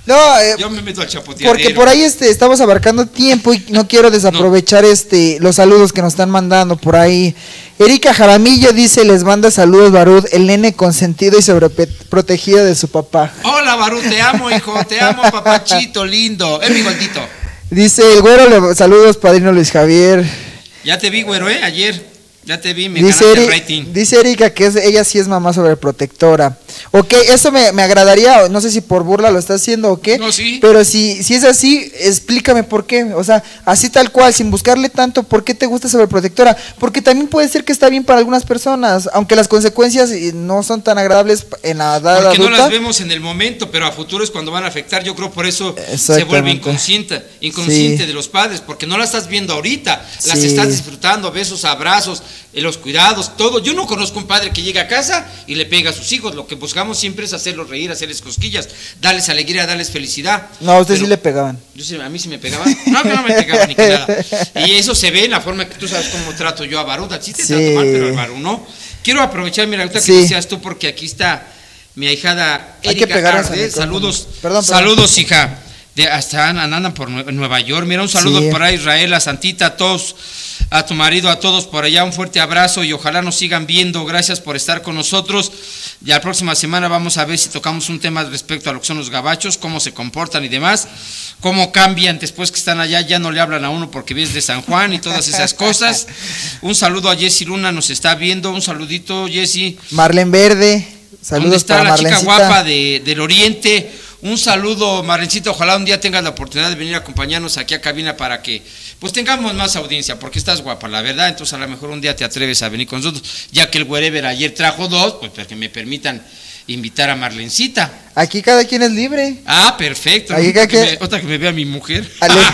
No, yo me meto al chapoteadero. porque por ahí estamos abarcando tiempo y no quiero desaprovechar los saludos que nos están mandando por ahí. Erika Jaramillo dice, les manda saludos Barud, el nene consentido y sobreprotegido de su papá. Hola Barud, te amo hijo, te amo papachito lindo, mi gordito. Dice el güero, saludos padrino Luis Javier. Ya te vi güero, ayer. Ya te vi, me dice ganaste el rating. Dice Erika que ella sí es mamá sobreprotectora. Ok, eso me agradaría, no sé si por burla lo está haciendo o qué. No, sí. Pero si es así, explícame por qué. O sea, así tal cual, sin buscarle tanto, ¿por qué te gusta sobreprotectora? Porque también puede ser que está bien para algunas personas, aunque las consecuencias no son tan agradables en la edad adulta. Porque no las vemos en el momento, pero a futuro es cuando van a afectar. Yo creo por eso se vuelve inconsciente sí. De los padres, porque no la estás viendo ahorita, las estás disfrutando, besos, abrazos, los cuidados, todo. Yo no conozco un padre que llega a casa y le pega a sus hijos. Lo que buscamos siempre es hacerlos reír, hacerles cosquillas, darles alegría, darles felicidad. No, a usted sí le pegaban. A mí sí me pegaban. No, que no me pegaban ni que nada. Y eso se ve en la forma que tú sabes cómo trato yo a Barú. Sí te trato mal, pero al Barú no. Quiero aprovechar, mira, ahorita que decías tú, porque aquí está mi ahijada Erika Arde. Saludos, saludos, hija. Hasta andan por Nueva York. Mira, un saludo para Israel, a Santita, a todos, a tu marido, a todos por allá, un fuerte abrazo y ojalá nos sigan viendo. Gracias por estar con nosotros. Ya la próxima semana vamos a ver si tocamos un tema respecto a lo que son los gabachos, cómo se comportan y demás, cómo cambian después que están allá, ya no le hablan a uno porque vienes de San Juan y todas esas cosas. Un saludo a Jessy Luna, nos está viendo, un saludito Jessy. Marlene Verde, saludos para Marlencita. ¿Dónde está la chica guapa del Oriente? Un saludo, Marlencita, ojalá un día tengas la oportunidad de venir a acompañarnos aquí a cabina para que pues tengamos más audiencia, porque estás guapa, la verdad, entonces a lo mejor un día te atreves a venir con nosotros, ya que el Wherever ayer trajo 2, pues para que me permitan invitar a Marlencita. Aquí cada quien es libre. Ah, perfecto. Otra que me vea mi mujer.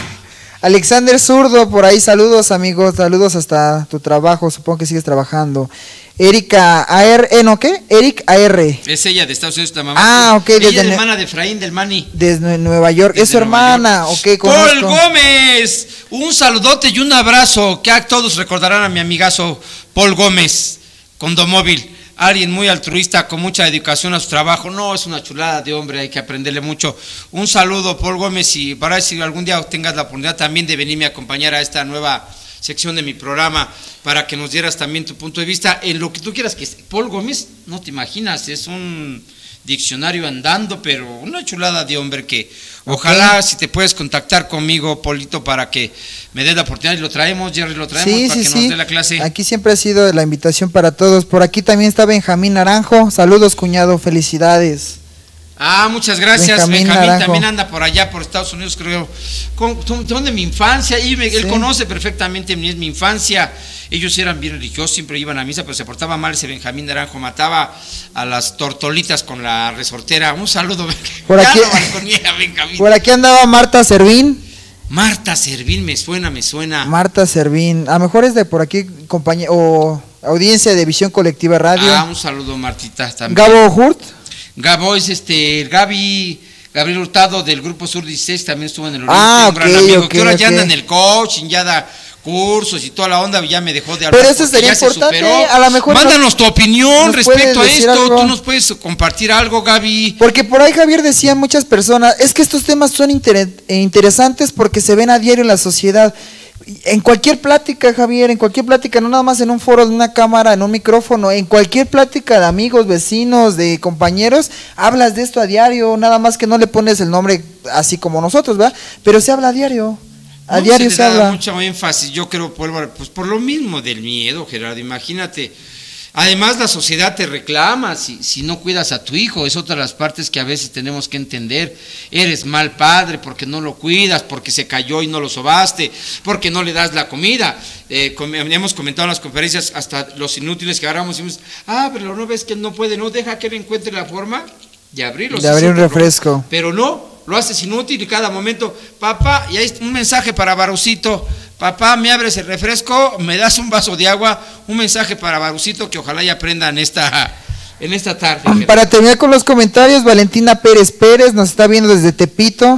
Alexander Zurdo, por ahí, saludos amigos, saludos hasta tu trabajo, supongo que sigues trabajando. Erika AR, ¿no qué? Eric AR. Es ella de Estados Unidos, la mamá. Ah, ok. Ella es la hermana de Efraín del Mani. Desde Nueva York, es su hermana, ok. Paul Gómez, un saludote y un abrazo, que a todos recordarán a mi amigazo Paul Gómez, Condomóvil. Alguien muy altruista, con mucha dedicación a su trabajo. No, es una chulada de hombre, hay que aprenderle mucho. Un saludo, Paul Gómez, y para si algún día tengas la oportunidad también de venirme a acompañar a esta nueva sección de mi programa, para que nos dieras también tu punto de vista en lo que tú quieras. Que Paul Gómez, no te imaginas, es un diccionario andando, pero una chulada de hombre que ojalá si te puedes contactar conmigo, Polito, para que me des la oportunidad y lo traemos, Jerry, lo traemos para que nos dé la clase. Aquí siempre ha sido la invitación para todos. Por aquí también está Benjamín Naranjo. Saludos, cuñado, felicidades. Ah, muchas gracias. Benjamín también anda por allá, por Estados Unidos, creo. Son de mi infancia, y él conoce perfectamente mi infancia. Ellos eran bien religiosos, siempre iban a misa, pero se portaba mal ese Benjamín Naranjo, mataba a las tortolitas con la resortera. Un saludo, por aquí, Benjamín. Por aquí andaba Marta Servín. Marta Servín, me suena. Marta Servín, a lo mejor es de por aquí, compañía o audiencia de Visión Colectiva Radio. Ah, un saludo, Martita, también. Gabo Hurt. Gabo es Gabriel Hurtado del Grupo Sur 16, también estuvo en el Oriente, un gran amigo, que ahora ya anda en el coaching, ya da cursos y toda la onda, ya me dejó de hablar. Pero eso sería importante, a lo mejor. Mándanos tu opinión respecto a esto, algo. Tú nos puedes compartir algo, Gaby. Porque por ahí Javier decía muchas personas, es que estos temas son interesantes porque se ven a diario en la sociedad. En cualquier plática, Javier, en cualquier plática, no nada más en un foro de una cámara, en un micrófono, en cualquier plática de amigos, vecinos, de compañeros, hablas de esto a diario, nada más que no le pones el nombre así como nosotros, ¿verdad? Pero se habla a diario. A diario se habla. Mucho énfasis, yo creo, pues por lo mismo del miedo, Gerardo, imagínate. Además, la sociedad te reclama si no cuidas a tu hijo, es otra de las partes que a veces tenemos que entender. Eres mal padre porque no lo cuidas, porque se cayó y no lo sobaste, porque no le das la comida. Hemos comentado en las conferencias, hasta los inútiles que agarramos y decimos, pero no ves que no puede, no deja que él encuentre la forma de abrirlo. De abrir un refresco. Pero no, lo haces inútil y cada momento, papá, y hay un mensaje para Barucito. Papá, me abres el refresco, me das un vaso de agua, un mensaje para Barucito que ojalá ya aprenda en esta tarde. Para terminar con los comentarios, Valentina Pérez nos está viendo desde Tepito.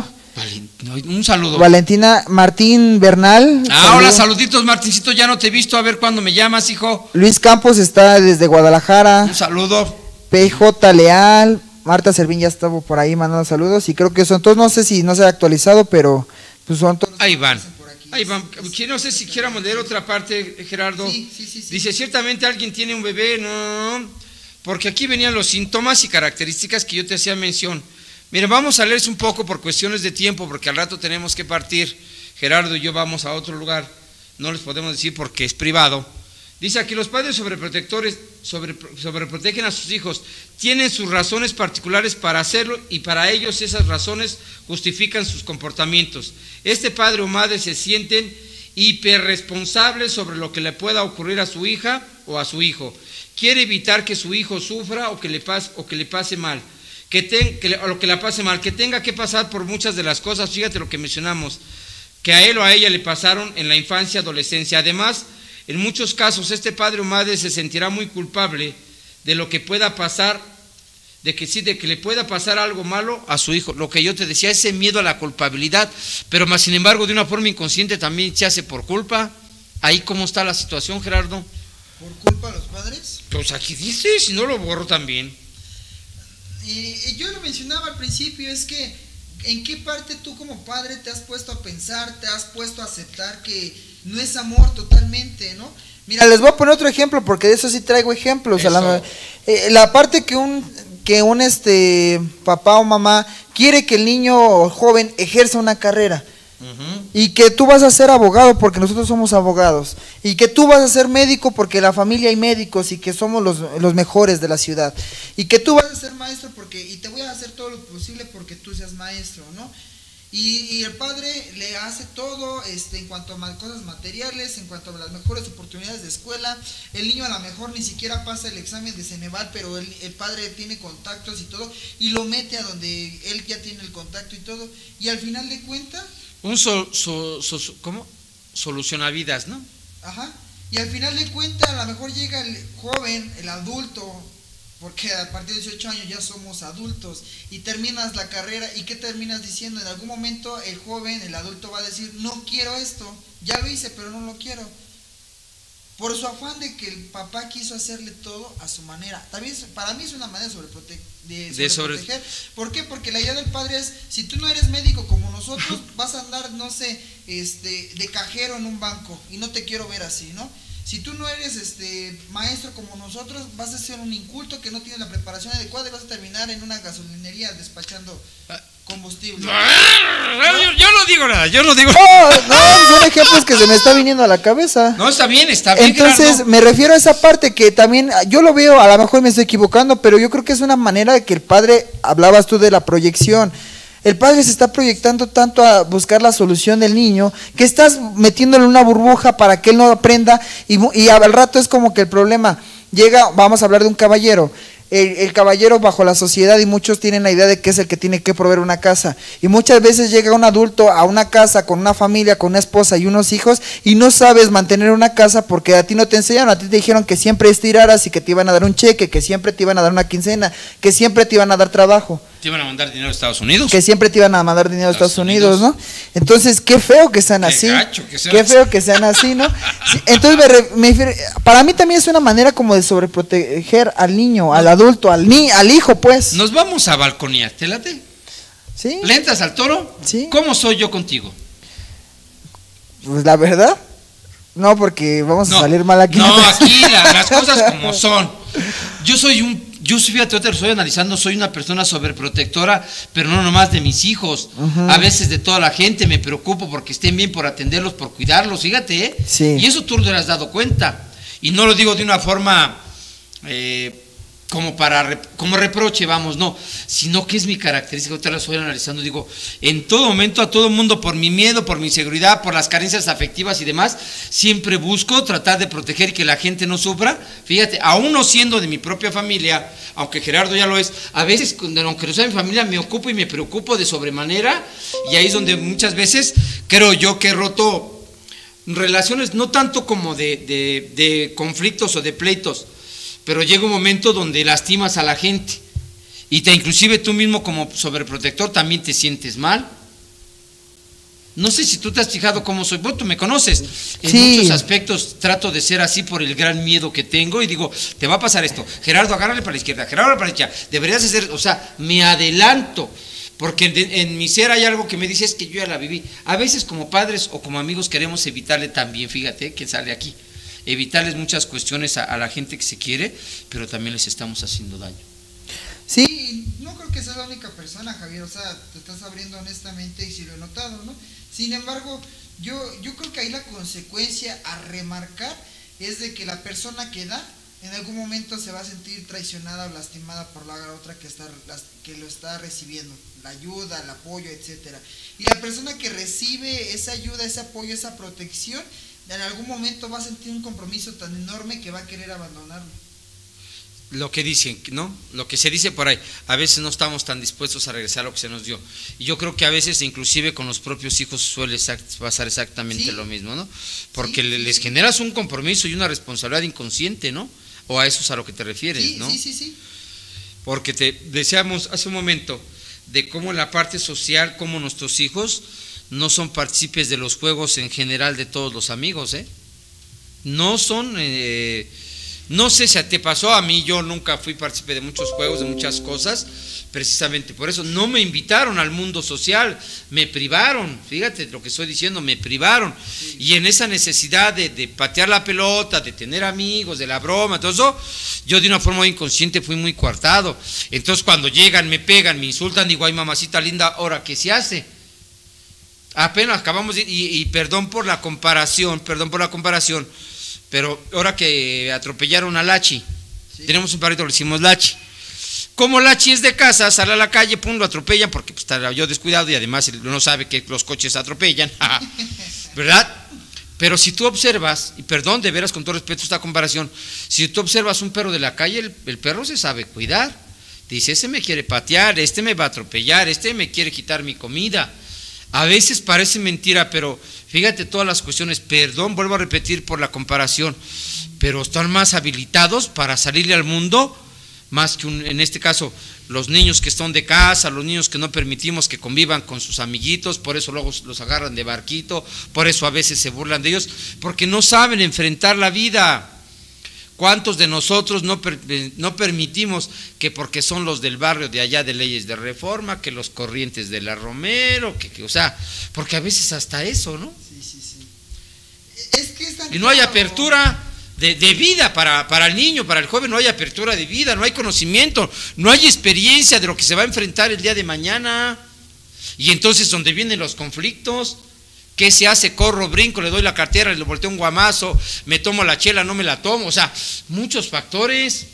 Un saludo. Valentina Martín Bernal. Hola, saluditos, Martincito, ya no te he visto, a ver cuándo me llamas, hijo. Luis Campos está desde Guadalajara. Un saludo. PJ Leal. Marta Servín ya estuvo por ahí mandando saludos y creo que son todos, no sé si no se ha actualizado, pero pues son todos. Ahí van. Ahí van. No sé si quieramos leer otra parte, Gerardo. Sí. Dice, ciertamente alguien tiene un bebé, no, porque aquí venían los síntomas y características que yo te hacía mención. Miren, vamos a leerse un poco por cuestiones de tiempo, porque al rato tenemos que partir. Gerardo y yo vamos a otro lugar, no les podemos decir porque es privado. Dice aquí, los padres sobreprotectores sobreprotegen a sus hijos, tienen sus razones particulares para hacerlo y para ellos esas razones justifican sus comportamientos. Este padre o madre se sienten hiperresponsables sobre lo que le pueda ocurrir a su hija o a su hijo. Quiere evitar que su hijo sufra o que le pase mal, lo que le pase mal, que tenga que pasar por muchas de las cosas, fíjate lo que mencionamos, que a él o a ella le pasaron en la infancia, adolescencia. Además, en muchos casos este padre o madre se sentirá muy culpable de lo que pueda pasar, de que le pueda pasar algo malo a su hijo. Lo que yo te decía, ese miedo a la culpabilidad, pero más sin embargo de una forma inconsciente también se hace por culpa. Ahí cómo está la situación, Gerardo. ¿Por culpa a los padres? Pues aquí dice, si no lo borro también. Yo lo mencionaba al principio, es que ¿en qué parte tú como padre te has puesto a pensar, te has puesto a aceptar que no es amor totalmente, ¿no? Mira, les voy a poner otro ejemplo, porque de eso sí traigo ejemplos. La parte que un papá o mamá quiere que el niño o joven ejerza una carrera, y que tú vas a ser abogado porque nosotros somos abogados, y que tú vas a ser médico porque en la familia hay médicos y que somos los mejores de la ciudad, y que tú vas a ser maestro y te voy a hacer todo lo posible porque tú seas maestro, ¿no? Y el padre le hace todo en cuanto a cosas materiales, en cuanto a las mejores oportunidades de escuela. El niño a lo mejor ni siquiera pasa el examen de Ceneval, pero el padre tiene contactos y todo, y lo mete a donde él ya tiene el contacto y todo, y al final de cuentas ¿cómo? Solucionavidas, ¿no? Ajá. Y al final de cuentas a lo mejor llega el joven, el adulto, porque a partir de 18 años ya somos adultos, y terminas la carrera, ¿y qué terminas diciendo? En algún momento el joven, el adulto va a decir, no quiero esto, ya lo hice pero no lo quiero, por su afán de que el papá quiso hacerle todo a su manera. También para mí es una manera de sobreproteger. ¿Por qué? Porque la idea del padre es, si tú no eres médico como nosotros, vas a andar, no sé, de cajero en un banco, y no te quiero ver así, ¿no? Si tú no eres maestro como nosotros, vas a ser un inculto que no tiene la preparación adecuada y vas a terminar en una gasolinería despachando combustible. Yo no digo nada, yo no digo No, son ejemplos que se me está viniendo a la cabeza. No, está bien. Entonces, Gerardo, me refiero a esa parte que también, yo lo veo, a lo mejor me estoy equivocando, pero yo creo que es una manera de que el padre, hablabas tú de la proyección. El padre se está proyectando tanto a buscar la solución del niño, que estás metiéndole una burbuja para que él no aprenda, y al rato es como que el problema llega. Vamos a hablar de un caballero. El caballero bajo la sociedad, y muchos tienen la idea de que es el que tiene que proveer una casa, y muchas veces llega un adulto a una casa con una familia, con una esposa y unos hijos, y no sabes mantener una casa porque a ti no te enseñaron, a ti te dijeron que siempre estiraras y que te iban a dar un cheque, que siempre te iban a dar una quincena, que siempre te iban a dar trabajo, te iban a mandar dinero a Estados Unidos, que siempre te iban a mandar dinero a Estados Unidos, ¿no? Entonces, qué feo que sean así, qué feo que sean así, ¿no? Sí, entonces, para mí también es una manera como de sobreproteger al niño, al adulto, al hijo, pues. Nos vamos a balconear, ¿te late? ¿Sí? ¿Le entras al toro? Sí. ¿Cómo soy yo contigo? Pues la verdad, no, porque vamos a salir mal aquí. No, aquí las cosas como son. Fíjate, yo te lo estoy analizando, soy una persona sobreprotectora, pero no nomás de mis hijos, a veces de toda la gente, me preocupo porque estén bien, por atenderlos, por cuidarlos, fíjate, ¿eh? Sí. Y eso tú te has dado cuenta, y no lo digo de una forma como reproche, vamos, no, sino que es mi característica. Yo te la estoy analizando, digo, en todo momento a todo mundo, por mi miedo, por mi inseguridad, por las carencias afectivas y demás, siempre busco tratar de proteger y que la gente no sufra. Fíjate, aún no siendo de mi propia familia, aunque Gerardo ya lo es, a veces, aunque no sea mi familia, me ocupo y me preocupo de sobremanera, y ahí es donde muchas veces creo yo que he roto relaciones, no tanto como de conflictos o de pleitos, pero llega un momento donde lastimas a la gente, y inclusive tú mismo como sobreprotector también te sientes mal. No sé si tú te has fijado cómo soy, vos tú me conoces, en Sí. muchos aspectos trato de ser así por el gran miedo que tengo y digo, te va a pasar esto, Gerardo, agárrale para la izquierda, Gerardo, para la derecha, deberías hacer, o sea, me adelanto, porque en mi ser hay algo que me dice, es que yo ya la viví. A veces como padres o como amigos queremos evitarle también, fíjate, que sale aquí, evitarles muchas cuestiones a la gente que se quiere, pero también les estamos haciendo daño. Sí, no creo que seas la única persona, Javier, o sea, te estás abriendo honestamente y sí lo he notado, ¿no? Sin embargo, yo creo que ahí la consecuencia a remarcar es de que la persona que da en algún momento se va a sentir traicionada o lastimada por la otra que lo está recibiendo, la ayuda, el apoyo, etcétera. Y la persona que recibe esa ayuda, ese apoyo, esa protección, en algún momento va a sentir un compromiso tan enorme que va a querer abandonarlo. Lo que dicen, ¿no? Lo que se dice por ahí, a veces no estamos tan dispuestos a regresar a lo que se nos dio. Y yo creo que a veces, inclusive con los propios hijos, suele pasar exactamente Sí. lo mismo, ¿no? Porque Sí, sí, les sí. generas un compromiso y una responsabilidad inconsciente, ¿no? O a eso es a lo que te refieres, Sí, ¿no? sí. Porque te decíamos hace un momento de cómo la parte social, cómo nuestros hijos no son partícipes de los juegos en general de todos los amigos, ¿eh? No son... no sé si te pasó, a mí yo nunca fui partícipe de muchos juegos, de muchas cosas, precisamente por eso no me invitaron al mundo social, me privaron, fíjate lo que estoy diciendo, me privaron, Sí. y en esa necesidad de patear la pelota, de tener amigos, de la broma, todo eso, yo de una forma muy inconsciente fui muy coartado. Entonces cuando llegan, me pegan, me insultan, digo, ay mamacita linda, ¿ahora qué se hace? Apenas acabamos de, y perdón por la comparación, pero ahora que atropellaron a Lachi, Sí. tenemos un perrito que le decimos Lachi. Como Lachi es de casa, sale a la calle, pum, lo atropellan porque pues, estaba yo descuidado y además él no sabe que los coches atropellan, ¿verdad? Pero si tú observas, y perdón de veras con todo respeto esta comparación, si tú observas un perro de la calle, el perro se sabe cuidar. Dice, ese me quiere patear, este me va a atropellar, este me quiere quitar mi comida. A veces parece mentira, pero fíjate todas las cuestiones, perdón, vuelvo a repetir por la comparación, pero están más habilitados para salirle al mundo, más que en este caso los niños que están de casa, los niños que no permitimos que convivan con sus amiguitos, por eso luego los agarran de barquito, por eso a veces se burlan de ellos, porque no saben enfrentar la vida. ¿Cuántos de nosotros no permitimos que porque son los del barrio de allá de Leyes de Reforma, que los Corrientes de la Romero, o sea, porque a veces hasta eso, ¿no? Sí. Es que es tan Y no hay claro. apertura de vida para el niño, para el joven, no hay apertura de vida, no hay conocimiento, no hay experiencia de lo que se va a enfrentar el día de mañana. Y entonces donde vienen los conflictos, ¿qué se hace? Corro, brinco, le doy la cartera, le volteo un guamazo, me tomo la chela, no me la tomo, o sea, muchos factores.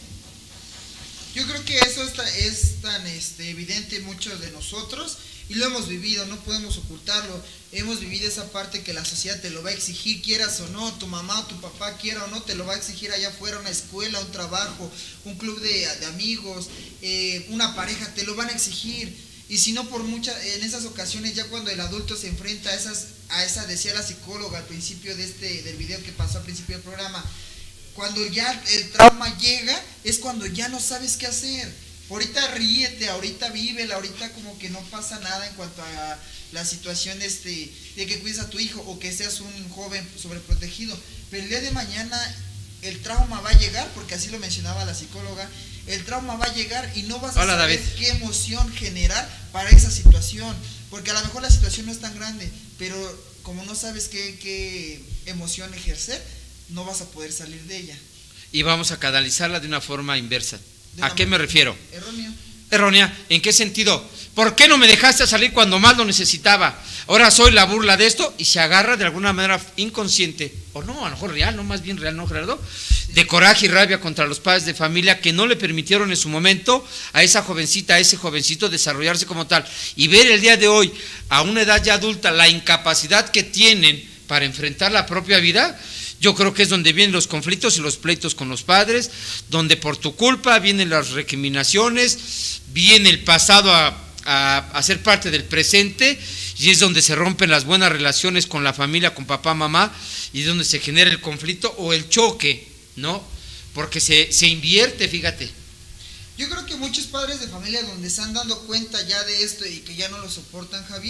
Yo creo que eso es tan evidente en muchos de nosotros y lo hemos vivido, no podemos ocultarlo. Hemos vivido esa parte que la sociedad te lo va a exigir, quieras o no, tu mamá o tu papá quiera o no, te lo va a exigir allá afuera, una escuela, un trabajo, un club de amigos, una pareja, te lo van a exigir. Y si no, en esas ocasiones, ya cuando el adulto se enfrenta a esa decía la psicóloga al principio del video que pasó al principio del programa, cuando ya el trauma llega, es cuando ya no sabes qué hacer. Ahorita ríete, ahorita vívela, ahorita como que no pasa nada en cuanto a la situación de que cuides a tu hijo o que seas un joven sobreprotegido. Pero el día de mañana el trauma va a llegar, porque así lo mencionaba la psicóloga, el trauma va a llegar y no vas a saber David, qué emoción generar para esa situación, porque a lo mejor la situación no es tan grande, pero como no sabes qué emoción ejercer, no vas a poder salir de ella. Y vamos a canalizarla de una forma inversa. De ¿A una qué me manera refiero? Erróneo. Errónea, ¿en qué sentido? ¿Por qué no me dejaste salir cuando más lo necesitaba? Ahora soy la burla de esto y se agarra de alguna manera inconsciente, o no, a lo mejor real, no, más bien real, ¿no, Gerardo? De coraje y rabia contra los padres de familia que no le permitieron en su momento a esa jovencita, a ese jovencito desarrollarse como tal, y ver el día de hoy, a una edad ya adulta, la incapacidad que tienen para enfrentar la propia vida. Yo creo que es donde vienen los conflictos y los pleitos con los padres, donde por tu culpa vienen las recriminaciones, viene el pasado a ser parte del presente, y es donde se rompen las buenas relaciones con la familia, con papá, mamá, y es donde se genera el conflicto o el choque, ¿no? Porque se invierte, fíjate. Yo creo que muchos padres de familia donde se han dado cuenta ya de esto y que ya no lo soportan, Javier,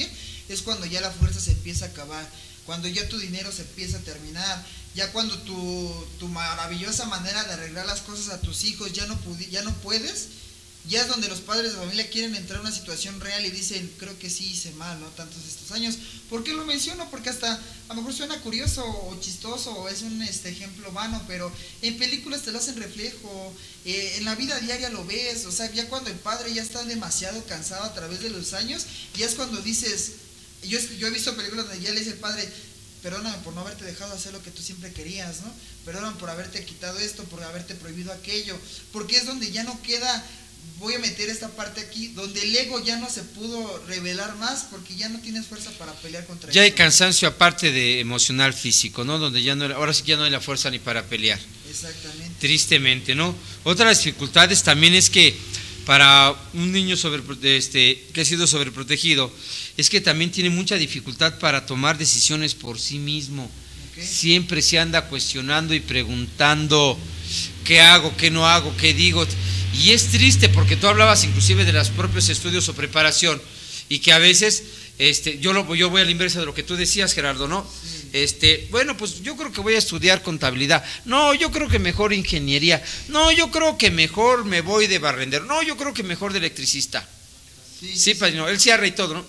es cuando ya la fuerza se empieza a acabar, cuando ya tu dinero se empieza a terminar, ya cuando tu maravillosa manera de arreglar las cosas a tus hijos ya no puedes, ya es donde los padres de familia quieren entrar a una situación real y dicen, creo que sí hice mal, ¿no? Tantos estos años. ¿Por qué lo menciono? Porque hasta a lo mejor suena curioso o chistoso o es un ejemplo vano, pero en películas te lo hacen reflejo, en la vida diaria lo ves, o sea, ya cuando el padre ya está demasiado cansado a través de los años, ya es cuando dices, yo he visto películas donde ya le dice el padre, perdóname por no haberte dejado hacer lo que tú siempre querías, ¿no? Perdóname por haberte quitado esto, por haberte prohibido aquello, porque es donde ya no queda. Voy a meter esta parte aquí, donde el ego ya no se pudo revelar más, porque ya no tienes fuerza para pelear contra ya eso. hay cansancio aparte de emocional, físico, ¿no? Donde ya no, ahora sí que ya no hay la fuerza ni para pelear. Exactamente. Tristemente, ¿no? Otra de las dificultades también es que para un niño que ha sido sobreprotegido, es que también tiene mucha dificultad para tomar decisiones por sí mismo. Okay. Siempre se anda cuestionando y preguntando qué hago, qué no hago, qué digo. Y es triste porque tú hablabas inclusive de los propios estudios o preparación y que a veces, yo voy a la inversa de lo que tú decías, Gerardo, ¿no? Sí. Bueno, pues yo creo que voy a estudiar contabilidad. No, yo creo que mejor ingeniería. No, yo creo que mejor me voy de barrendero. No, yo creo que mejor de electricista. Sí, padrino, él cierra y todo, ¿no?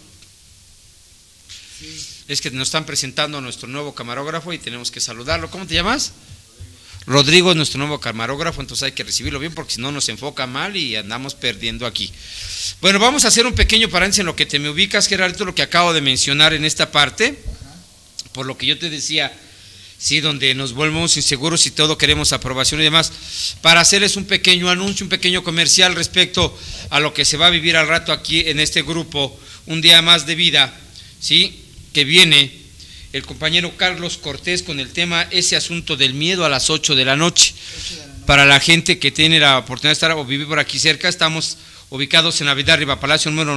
Sí. Es que nos están presentando a nuestro nuevo camarógrafo y tenemos que saludarlo. ¿Cómo te llamas? Rodrigo es nuestro nuevo camarógrafo, entonces hay que recibirlo bien porque si no nos enfoca mal y andamos perdiendo aquí. Bueno, vamos a hacer un pequeño paréntesis en lo que te me ubicas, Gerardo, lo que acabo de mencionar en esta parte, por lo que yo te decía, sí, donde nos volvemos inseguros y todo queremos aprobación y demás, para hacerles un pequeño anuncio, un pequeño comercial respecto a lo que se va a vivir al rato aquí en este grupo, un día más de vida, ¿sí? Que viene el compañero Carlos Cortés con el tema ese asunto del miedo a las 8 de la noche. Para la gente que tiene la oportunidad de estar o vivir por aquí cerca, estamos ubicados en Avenida Riva Palacio número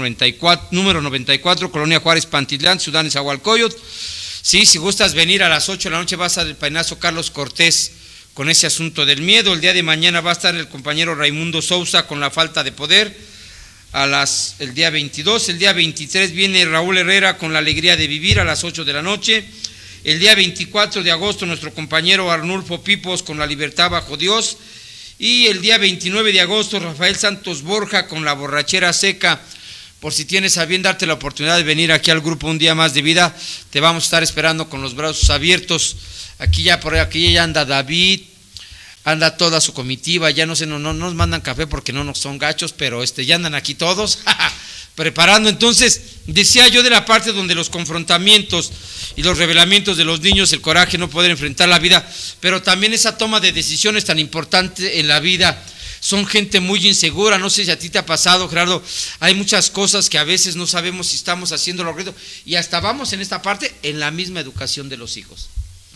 94, Colonia Juárez, Pantitlán, Ciudad Nezahualcóyotl. Sí, si gustas venir a las 8 de la noche vas al painazo Carlos Cortés con ese asunto del miedo. El día de mañana va a estar el compañero Raimundo Sousa con la falta de poder. El día 22, el día 23 viene Raúl Herrera con la alegría de vivir a las 8 de la noche, el día 24 de agosto nuestro compañero Arnulfo Pipos con la libertad bajo Dios, y el día 29 de agosto Rafael Santos Borja con la borrachera seca. Por si tienes a bien darte la oportunidad de venir aquí al grupo un día más de vida, te vamos a estar esperando con los brazos abiertos. Aquí ya anda David, anda toda su comitiva, ya no nos mandan café porque no nos son gachos, pero ya andan aquí todos preparando. Entonces, decía yo de la parte donde los confrontamientos y los revelamientos de los niños, el coraje, no poder enfrentar la vida, pero también esa toma de decisiones tan importante en la vida. Son gente muy insegura, no sé si a ti te ha pasado, Gerardo, hay muchas cosas que a veces no sabemos si estamos haciendo lo correcto, y hasta vamos en esta parte, en la misma educación de los hijos.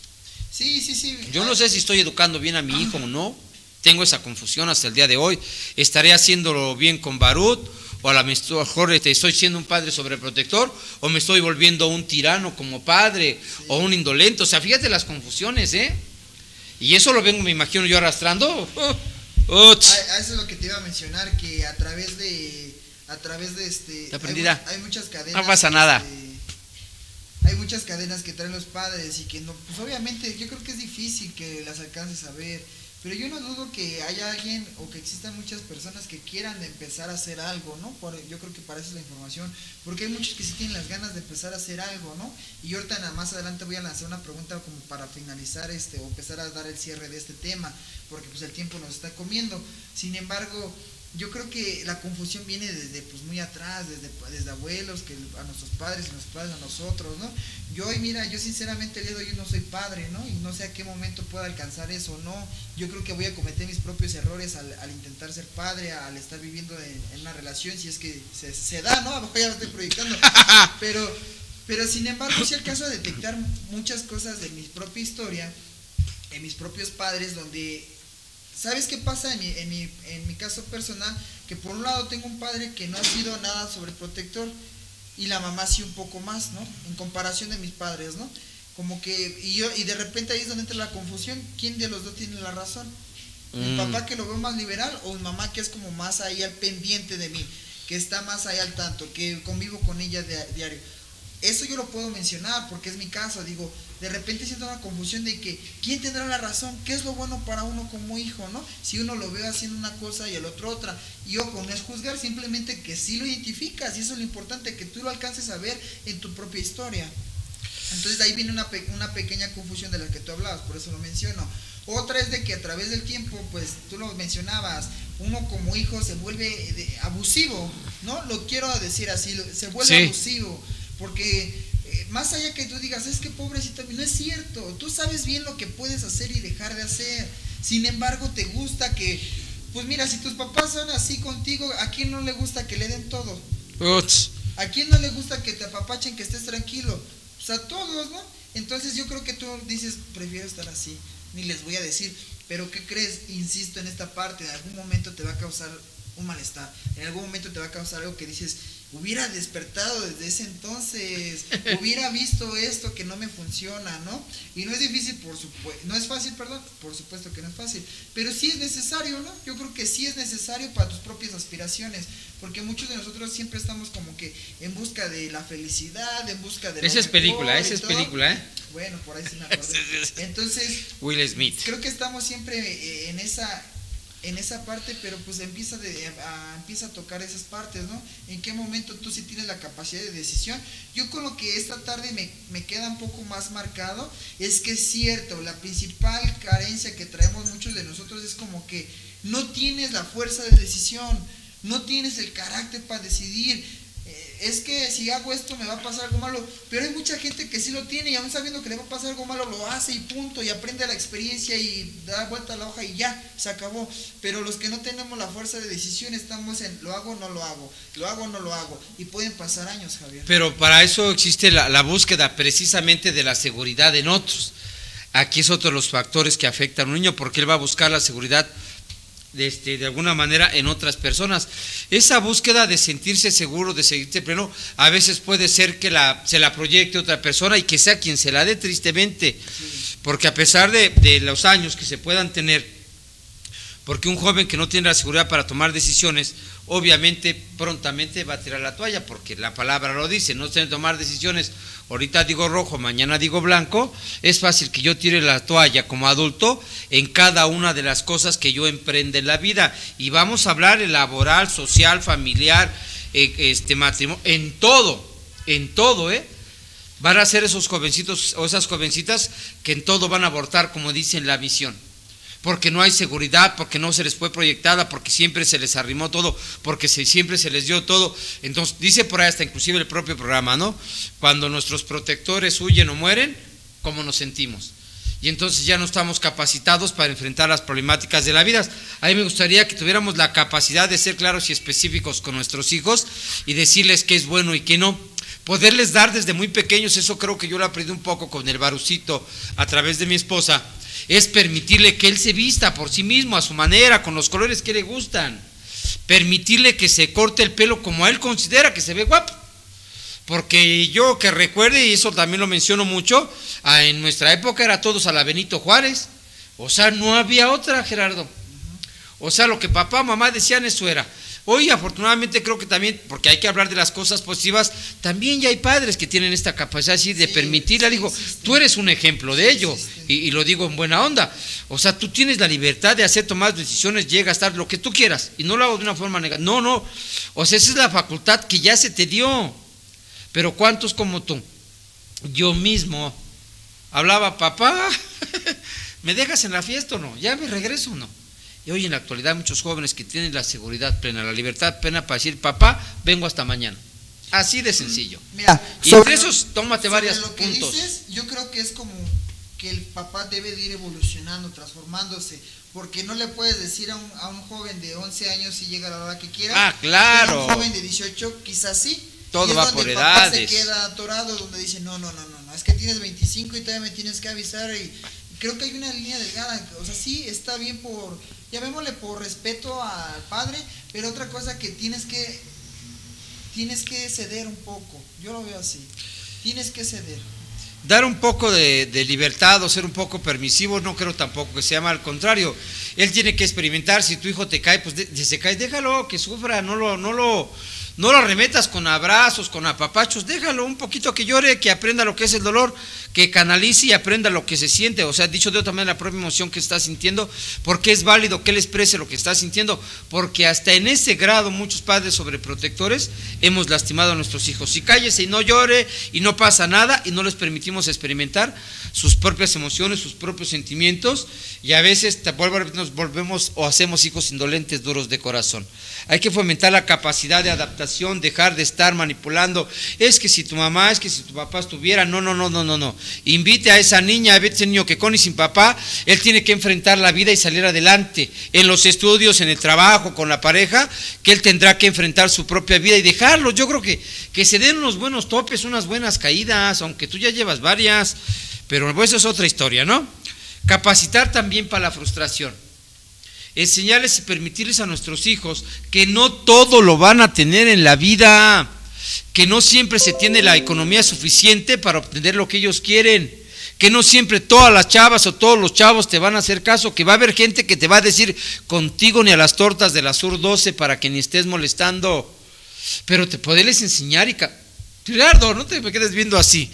Sí. Yo no sé si estoy educando bien a mi hijo o no, tengo esa confusión hasta el día de hoy. ¿Estaré haciéndolo bien con Barut? ¿O a lo mejor estoy siendo un padre sobreprotector? ¿O me estoy volviendo un tirano como padre? Sí. ¿O un indolente? O sea, fíjate las confusiones, ¿eh? Y eso lo vengo, me imagino yo arrastrando. Eso es lo que te iba a mencionar, que a través de hay muchas cadenas. No pasa nada. Hay muchas cadenas que traen los padres y que no, pues obviamente yo creo que es difícil que las alcances a ver, pero yo no dudo que haya alguien o que existan muchas personas que quieran empezar a hacer algo, ¿no? Yo creo que para eso es la información, porque hay muchos que sí tienen las ganas de empezar a hacer algo, ¿no? Y ahorita más adelante voy a lanzar una pregunta como para finalizar o empezar a dar el cierre de este tema, porque pues el tiempo nos está comiendo. Sin embargo, yo creo que la confusión viene desde muy atrás, desde abuelos, que a nuestros padres y nuestros padres a nosotros, ¿no? Yo sinceramente el día de hoy no soy padre, ¿no? Y no sé a qué momento pueda alcanzar eso, ¿no? Yo creo que voy a cometer mis propios errores al intentar ser padre, al estar viviendo en una relación, si es que se da, ¿no? A lo mejor ya lo estoy proyectando, pero sin embargo sí alcanzo a detectar muchas cosas de mi propia historia, en mis propios padres, donde... ¿Sabes qué pasa en mi caso personal? Que por un lado tengo un padre que no ha sido nada sobreprotector y la mamá sí un poco más, ¿no? En comparación de mis padres, ¿no? Como que, y de repente ahí es donde entra la confusión, ¿quién de los dos tiene la razón? ¿Mi papá que lo veo más liberal o mi mamá que es como más ahí al pendiente de mí, que está más ahí al tanto, que convivo con ella diario? eso yo lo puedo mencionar porque es mi caso, digo, de repente siento una confusión de que ¿quién tendrá la razón? ¿Qué es lo bueno para uno como hijo, no? Si uno lo ve haciendo una cosa y el otro otra, y ojo, no es juzgar, simplemente que sí lo identificas, y eso es lo importante, que tú lo alcances a ver en tu propia historia. Entonces de ahí viene una pequeña confusión de la que tú hablabas, por eso lo menciono. Otra es de que a través del tiempo, pues tú lo mencionabas, uno como hijo se vuelve abusivo, ¿no? Lo quiero decir así, se vuelve abusivo, porque más allá que tú digas, es que pobrecito, no es cierto, tú sabes bien lo que puedes hacer y dejar de hacer, sin embargo te gusta que, pues mira, si tus papás son así contigo, ¿a quién no le gusta que le den todo? ¿A quién no le gusta que te apapachen, que estés tranquilo? Pues a todos, ¿no? Entonces yo creo que tú dices, prefiero estar así, ni les voy a decir, pero ¿qué crees? Insisto en esta parte, en algún momento te va a causar un malestar, en algún momento te va a causar algo que dices, hubiera despertado desde ese entonces, hubiera visto esto que no me funciona, ¿no? Y no es difícil, no es fácil, perdón, por supuesto que no es fácil, pero sí es necesario, ¿no? Yo creo que sí es necesario para tus propias aspiraciones, porque muchos de nosotros siempre estamos como que en busca de la felicidad, en busca de... Esa es película, ¿eh? Bueno, por ahí sí me acordé. Entonces, Will Smith. Creo que estamos siempre en esa parte, pero pues empieza a tocar esas partes, ¿no? ¿En qué momento tú sí tienes la capacidad de decisión? Yo con lo que esta tarde me queda un poco más marcado, es que es cierto, la principal carencia que traemos muchos de nosotros es como que no tienes la fuerza de decisión, no tienes el carácter para decidir. Es que si hago esto me va a pasar algo malo, pero hay mucha gente que sí lo tiene y aún sabiendo que le va a pasar algo malo lo hace y punto, y aprende la experiencia y da vuelta a la hoja y ya, se acabó. Pero los que no tenemos la fuerza de decisión estamos en lo hago o no lo hago, lo hago o no lo hago, y pueden pasar años, Javier. Pero para eso existe la búsqueda precisamente de la seguridad en otros. Aquí es otro de los factores que afectan a un niño, porque él va a buscar la seguridad de alguna manera en otras personas. Esa búsqueda de sentirse seguro, de sentirse pleno, a veces puede ser que se la proyecte otra persona y que sea quien se la dé, tristemente, porque a pesar de los años que se puedan tener, porque un joven que no tiene la seguridad para tomar decisiones, obviamente prontamente va a tirar la toalla, porque la palabra lo dice, no se deben tomar decisiones, ahorita digo rojo, mañana digo blanco. Es fácil que yo tire la toalla como adulto en cada una de las cosas que yo emprende en la vida, y vamos a hablar en laboral, social, familiar, matrimonio, en todo, van a ser esos jovencitos o esas jovencitas que en todo van a abortar, como dice en la visión, porque no hay seguridad, porque no se les fue proyectada, porque siempre se les arrimó todo, porque siempre se les dio todo. Entonces dice por ahí hasta inclusive el propio programa, ¿no? Cuando nuestros protectores huyen o mueren, ¿cómo nos sentimos? Y entonces ya no estamos capacitados para enfrentar las problemáticas de la vida. A mí me gustaría que tuviéramos la capacidad de ser claros y específicos con nuestros hijos y decirles qué es bueno y qué no. Poderles dar desde muy pequeños, eso creo que yo lo aprendí un poco con el Barucito a través de mi esposa, es permitirle que él se vista por sí mismo, a su manera, con los colores que le gustan, permitirle que se corte el pelo como él considera que se ve guapo, porque yo que recuerde, y eso también lo menciono mucho, en nuestra época era todos a la Benito Juárez, o sea, no había otra, Gerardo, o sea, lo que papá, mamá decían, eso era. Hoy afortunadamente creo que también, porque hay que hablar de las cosas positivas, también ya hay padres que tienen esta capacidad así de permitirla. Digo, tú eres un ejemplo de ello, y lo digo en buena onda. O sea, tú tienes la libertad de hacer, tomar decisiones, llega a estar lo que tú quieras, y no lo hago de una forma negativa. No, o sea, esa es la facultad que ya se te dio. Pero ¿cuántos como tú? Yo mismo hablaba, papá, ¿me dejas en la fiesta o no? ¿Ya me regreso o no? Y hoy en la actualidad muchos jóvenes que tienen la seguridad plena, la libertad plena para decir, papá, vengo hasta mañana. Así de sencillo. Mira, y entre esos, tómate varios puntos. Dices, yo creo que es como que el papá debe de ir evolucionando, transformándose, porque no le puedes decir a un joven de 11 años si llega a la hora que quiera. Ah, claro. A un joven de 18 quizás sí. Todo va por edades. Papá se queda atorado donde dice, no, es que tienes 25 y todavía me tienes que avisar, y creo que hay una línea delgada. O sea, sí está bien llamémosle por respeto al padre, pero otra cosa que tienes que ceder un poco. Yo lo veo así, tienes que ceder. Dar un poco de libertad o ser un poco permisivo, no creo tampoco que sea mal, al contrario, él tiene que experimentar. Si tu hijo te cae, pues se cae, déjalo que sufra, no No lo arremetas con abrazos, con apapachos, déjalo un poquito que llore, que aprenda lo que es el dolor, que canalice y aprenda lo que se siente, o sea, dicho de otra manera, la propia emoción que está sintiendo, porque es válido que él exprese lo que está sintiendo, porque hasta en ese grado muchos padres sobreprotectores hemos lastimado a nuestros hijos. Si cállese y no llore y no pasa nada y no les permitimos experimentar sus propias emociones, sus propios sentimientos, y a veces nos volvemos o hacemos hijos indolentes, duros de corazón. Hay que fomentar la capacidad de adaptación, dejar de estar manipulando. Es que si tu mamá, es que si tu papá estuviera, no. Invite a esa niña, a ese niño que con y sin papá, él tiene que enfrentar la vida y salir adelante. En los estudios, en el trabajo, con la pareja, que él tendrá que enfrentar su propia vida y dejarlo. Yo creo que se den unos buenos topes, unas buenas caídas, aunque tú ya llevas varias, pero pues eso es otra historia, ¿no? Capacitar también para la frustración. Enseñarles y permitirles a nuestros hijos que no todo lo van a tener en la vida, que no siempre se tiene la economía suficiente para obtener lo que ellos quieren, que no siempre todas las chavas o todos los chavos te van a hacer caso, que va a haber gente que te va a decir contigo ni a las tortas de la Sur 12 para que ni estés molestando, pero te podés enseñar y Gerardo, no te me quedes viendo así,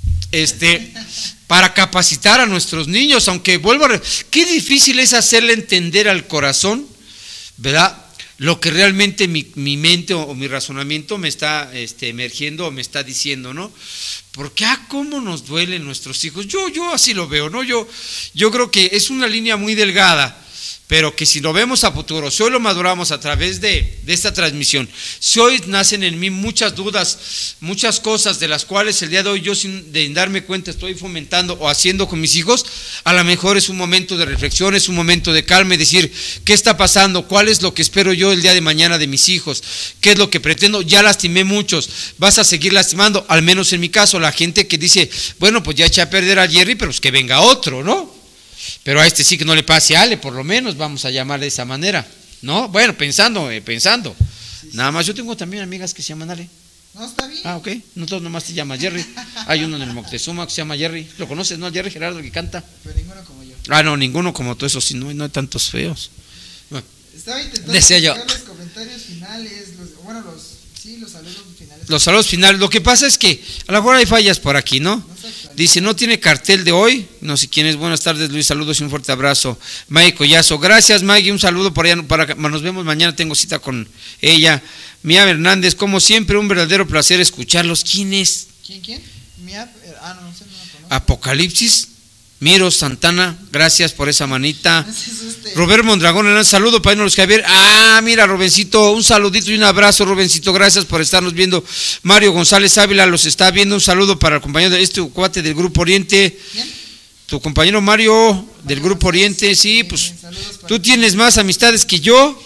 para capacitar a nuestros niños, aunque vuelvo a qué difícil es hacerle entender al corazón, ¿verdad?, lo que realmente mi mente o mi razonamiento me está emergiendo o me está diciendo, ¿no? Porque cómo nos duelen nuestros hijos. Yo así lo veo, ¿no? Yo creo que es una línea muy delgada, pero que si lo vemos a futuro, si hoy lo maduramos a través de esta transmisión, si hoy nacen en mí muchas dudas, muchas cosas de las cuales el día de hoy yo sin darme cuenta estoy fomentando o haciendo con mis hijos, a lo mejor es un momento de reflexión, es un momento de calma y decir, ¿qué está pasando? ¿Cuál es lo que espero yo el día de mañana de mis hijos? ¿Qué es lo que pretendo? Ya lastimé muchos, vas a seguir lastimando, al menos en mi caso, la gente que dice, bueno, pues ya eché a perder a Jerry, pero pues que venga otro, ¿no? Pero a sí que no le pase a Ale, por lo menos, vamos a llamarle de esa manera, ¿no? Bueno, pensando. Sí. Nada más, yo tengo también amigas que se llaman Ale. No, está bien. Ok, no todos nomás te llamas Jerry. Hay uno en el Moctezuma que se llama Jerry. ¿Lo conoces, no? Jerry Gerardo, que canta. Pero ninguno como yo. No, ninguno como tú, eso sí, no hay tantos feos. Bueno, estaba intentando decía yo. los comentarios finales, los saludos finales. Los saludos finales, lo que pasa es que a lo mejor hay fallas por aquí, ¿no? Dice, no tiene cartel de hoy, no sé quién es, buenas tardes Luis, saludos y un fuerte abrazo. Maggie Collazo, gracias Maggie, un saludo por allá, nos vemos mañana, tengo cita con ella. Mía Hernández, como siempre, un verdadero placer escucharlos. ¿Quién es? ¿Quién? Mía, no sé, no la conozco. Apocalipsis, Miro Santana, gracias por esa manita. Robert Mondragón, un saludo para irnos Javier. Mira, Rubencito, un saludito y un abrazo, Rubencito, gracias por estarnos viendo. Mario González Ávila los está viendo, un saludo para el compañero de cuate del Grupo Oriente. ¿Quién? Tu compañero Mario del Grupo Oriente, sí, pues tú tienes más amistades que yo,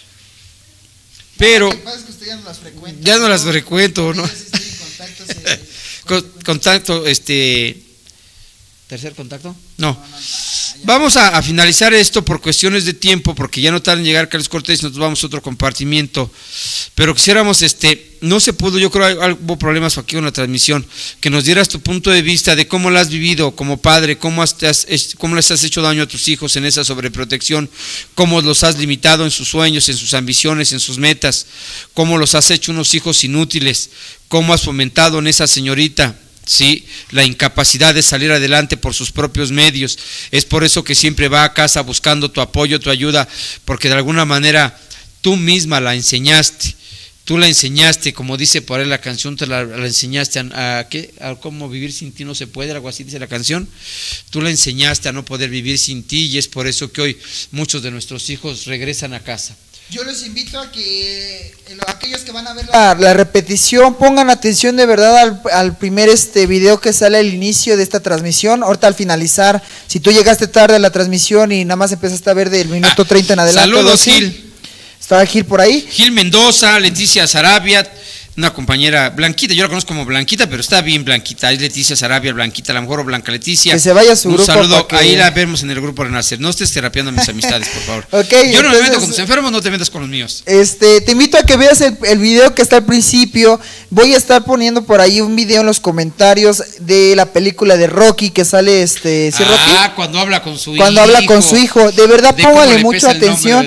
pero lo que pasa es que usted ya no las frecuenta. Ya no las frecuento, ¿no? Sí estoy en contacto, ¿tercer contacto? No. Vamos a finalizar esto por cuestiones de tiempo, porque ya no tardan en llegar Carlos Cortés y nos vamos a otro compartimiento. Pero quisiéramos, no se pudo, yo creo que hubo problemas aquí con la transmisión, que nos dieras tu punto de vista de cómo lo has vivido como padre, cómo les has hecho daño a tus hijos en esa sobreprotección, cómo los has limitado en sus sueños, en sus ambiciones, en sus metas, cómo los has hecho unos hijos inútiles, cómo has fomentado en esa señorita, ¿sí?, la incapacidad de salir adelante por sus propios medios. Es por eso que siempre va a casa buscando tu apoyo, tu ayuda, porque de alguna manera tú misma la enseñaste, tú la enseñaste, como dice por ahí la canción, te la enseñaste a cómo vivir sin ti no se puede, algo así dice la canción. Tú la enseñaste a no poder vivir sin ti, y es por eso que hoy muchos de nuestros hijos regresan a casa. Yo los invito a que aquellos que van a ver la repetición pongan atención de verdad al primer video que sale al inicio de esta transmisión. Ahorita al finalizar, si tú llegaste tarde a la transmisión y nada más empezaste a ver del minuto 30 en adelante. Saludos, Gil. ¿Estaba Gil por ahí? Gil Mendoza, Leticia Sarabia, una compañera Blanquita, yo la conozco como Blanquita, pero está bien Blanquita, es Leticia Sarabia, Blanquita, a lo mejor, o Blanca Leticia. Que se vaya a su grupo. Un saludo, ahí la vemos en el grupo Renacer. No estés terapiando a mis amistades, por favor. Okay, yo no me meto con tus enfermos, no te metas con los míos. Te invito a que veas el video que está al principio. Voy a estar poniendo por ahí un video en los comentarios de la película de Rocky que sale ¿sí, Rocky? Cuando habla con su hijo. Cuando habla con su hijo, de verdad póngale mucha atención.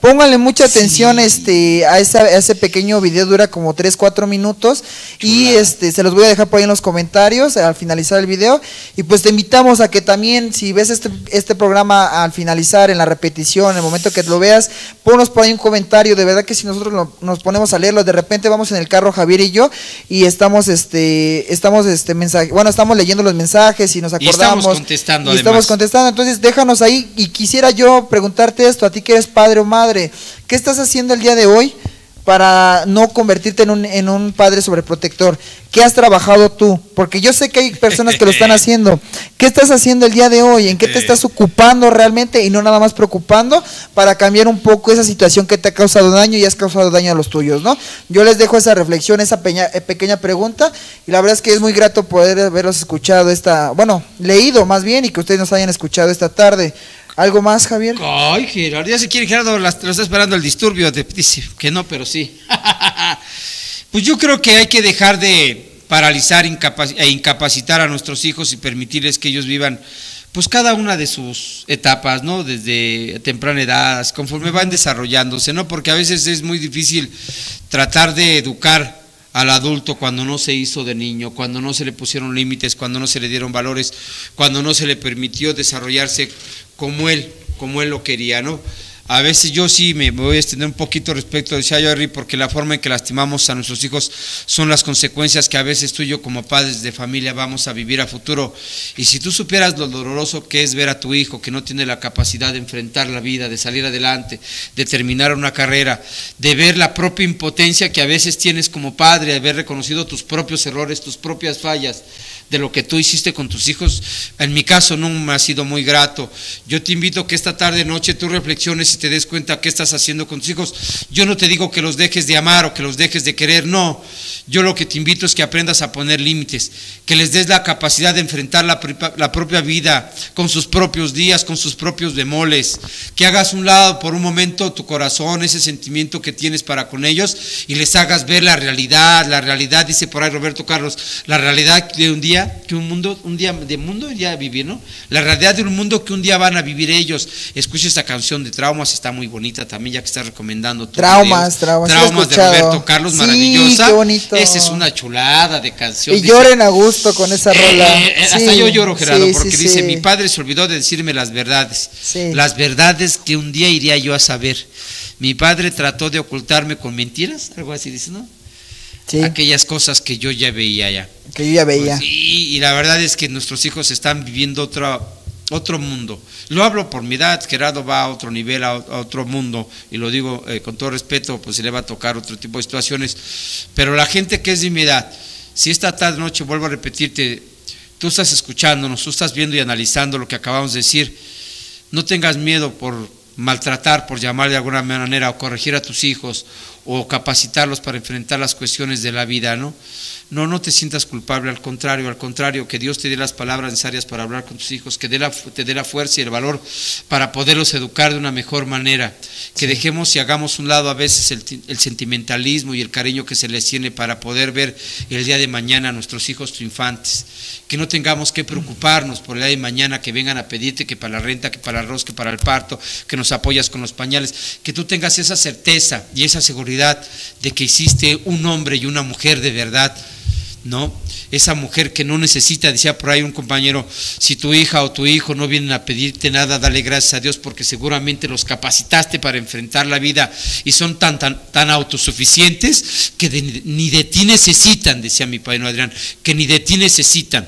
Pónganle mucha atención a ese pequeño video, dura como 3-4 minutos. Chulada. Y se los voy a dejar por ahí en los comentarios al finalizar el video. Y pues te invitamos a que también, si ves este programa al finalizar, en la repetición, en el momento que lo veas, ponnos por ahí un comentario. De verdad que si nosotros nos ponemos a leerlo, de repente vamos en el carro Javier y yo, y estamos estamos leyendo los mensajes y nos acordamos. Y estamos contestando. Entonces déjanos ahí, y quisiera yo preguntarte esto, a ti que eres padre o madre, ¿qué estás haciendo el día de hoy para no convertirte en un padre sobreprotector? ¿Qué has trabajado tú? Porque yo sé que hay personas que lo están haciendo. ¿Qué estás haciendo el día de hoy? ¿En qué te estás ocupando realmente y no nada más preocupando para cambiar un poco esa situación que te ha causado daño y has causado daño a los tuyos, ¿no? Yo les dejo esa reflexión, esa pequeña pregunta, y la verdad es que es muy grato poder haberlos escuchado leído más bien, y que ustedes nos hayan escuchado esta tarde. ¿Algo más, Javier? Ay, Gerardo, ya se quiere, Gerardo, lo está esperando el disturbio, dice que no, pero sí. Pues yo creo que hay que dejar de paralizar e incapacitar a nuestros hijos y permitirles que ellos vivan pues cada una de sus etapas, ¿no? Desde temprana edad, conforme van desarrollándose, ¿no? Porque a veces es muy difícil tratar de educar al adulto cuando no se hizo de niño, cuando no se le pusieron límites, cuando no se le dieron valores, cuando no se le permitió desarrollarse como él lo quería, ¿no? A veces yo sí me voy a extender un poquito respecto de Jerry, porque la forma en que lastimamos a nuestros hijos son las consecuencias que a veces tú y yo como padres de familia vamos a vivir a futuro. Y si tú supieras lo doloroso que es ver a tu hijo que no tiene la capacidad de enfrentar la vida, de salir adelante, de terminar una carrera, de ver la propia impotencia que a veces tienes como padre, de haber reconocido tus propios errores, tus propias fallas, de lo que tú hiciste con tus hijos, en mi caso no me ha sido muy grato. Yo te invito a que esta tarde, noche, tú reflexiones y te des cuenta qué estás haciendo con tus hijos. Yo no te digo que los dejes de amar o que los dejes de querer, no. Yo lo que te invito es que aprendas a poner límites, que les des la capacidad de enfrentar la propia vida, con sus propios días, con sus propios bemoles, que hagas un lado por un momento tu corazón, ese sentimiento que tienes para con ellos, y les hagas ver la realidad, dice por ahí Roberto Carlos, la realidad de un día ya vivir, ¿no? La realidad de un mundo que un día van a vivir ellos. Escucha esta canción de Traumas, está muy bonita también, ya que estás recomendando Traumas de Roberto Carlos, sí, maravillosa. Qué bonito. Esa es una chulada de canción. Y lloren a gusto con esa rola. Hasta yo lloro, Gerardo, porque dice, mi padre se olvidó de decirme las verdades, las verdades que un día iría yo a saber. Mi padre trató de ocultarme con mentiras, algo así dice, ¿no? Sí. Aquellas cosas que yo ya veía ya. Que yo ya veía. Pues sí, y la verdad es que nuestros hijos están viviendo otro mundo. Lo hablo por mi edad, Gerardo va a otro nivel, a otro mundo, y lo digo con todo respeto, pues se le va a tocar otro tipo de situaciones. Pero la gente que es de mi edad, si esta tarde noche vuelvo a repetirte, tú estás escuchándonos, tú estás viendo y analizando lo que acabamos de decir, no tengas miedo por maltratar, por llamar de alguna manera, o corregir a tus hijos, o capacitarlos para enfrentar las cuestiones de la vida, ¿no? No te sientas culpable, al contrario, que Dios te dé las palabras necesarias para hablar con tus hijos, que te dé la fuerza y el valor para poderlos educar de una mejor manera, que dejemos y hagamos un lado a veces el sentimentalismo y el cariño que se les tiene para poder ver el día de mañana a nuestros hijos triunfantes, que no tengamos que preocuparnos por el día de mañana que vengan a pedirte que para la renta, que para el arroz, que para el parto, que nos apoyas con los pañales, que tú tengas esa certeza y esa seguridad de que hiciste un hombre y una mujer de verdad, ¿no? Esa mujer que no necesita, decía por ahí un compañero, si tu hija o tu hijo no vienen a pedirte nada, dale gracias a Dios porque seguramente los capacitaste para enfrentar la vida y son tan autosuficientes que ni de ti necesitan, decía mi padre Adrián, que ni de ti necesitan.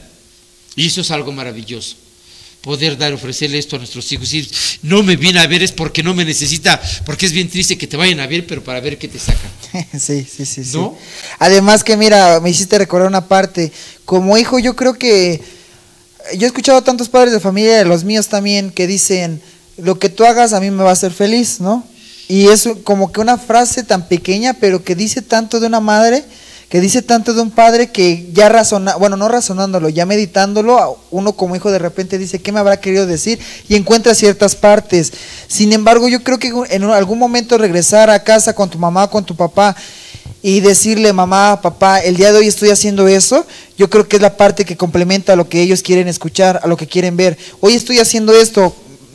Y eso es algo maravilloso, poder ofrecerle esto a nuestros hijos. Y no me viene a ver es porque no me necesita, porque es bien triste que te vayan a ver, pero para ver qué te sacan. Sí. ¿No? Además que mira, me hiciste recordar una parte. Como hijo, yo creo que yo he escuchado a tantos padres de familia, los míos también, que dicen, lo que tú hagas a mí me va a hacer feliz, ¿no? Y es como que una frase tan pequeña, pero que dice tanto de una madre, que dice tanto de un padre, que ya no razonándolo, ya meditándolo, uno como hijo de repente dice, ¿qué me habrá querido decir? Y encuentra ciertas partes. Sin embargo, yo creo que en algún momento regresar a casa con tu mamá, con tu papá, y decirle, mamá, papá, el día de hoy estoy haciendo eso, yo creo que es la parte que complementa a lo que ellos quieren escuchar, a lo que quieren ver. Hoy estoy haciendo esto,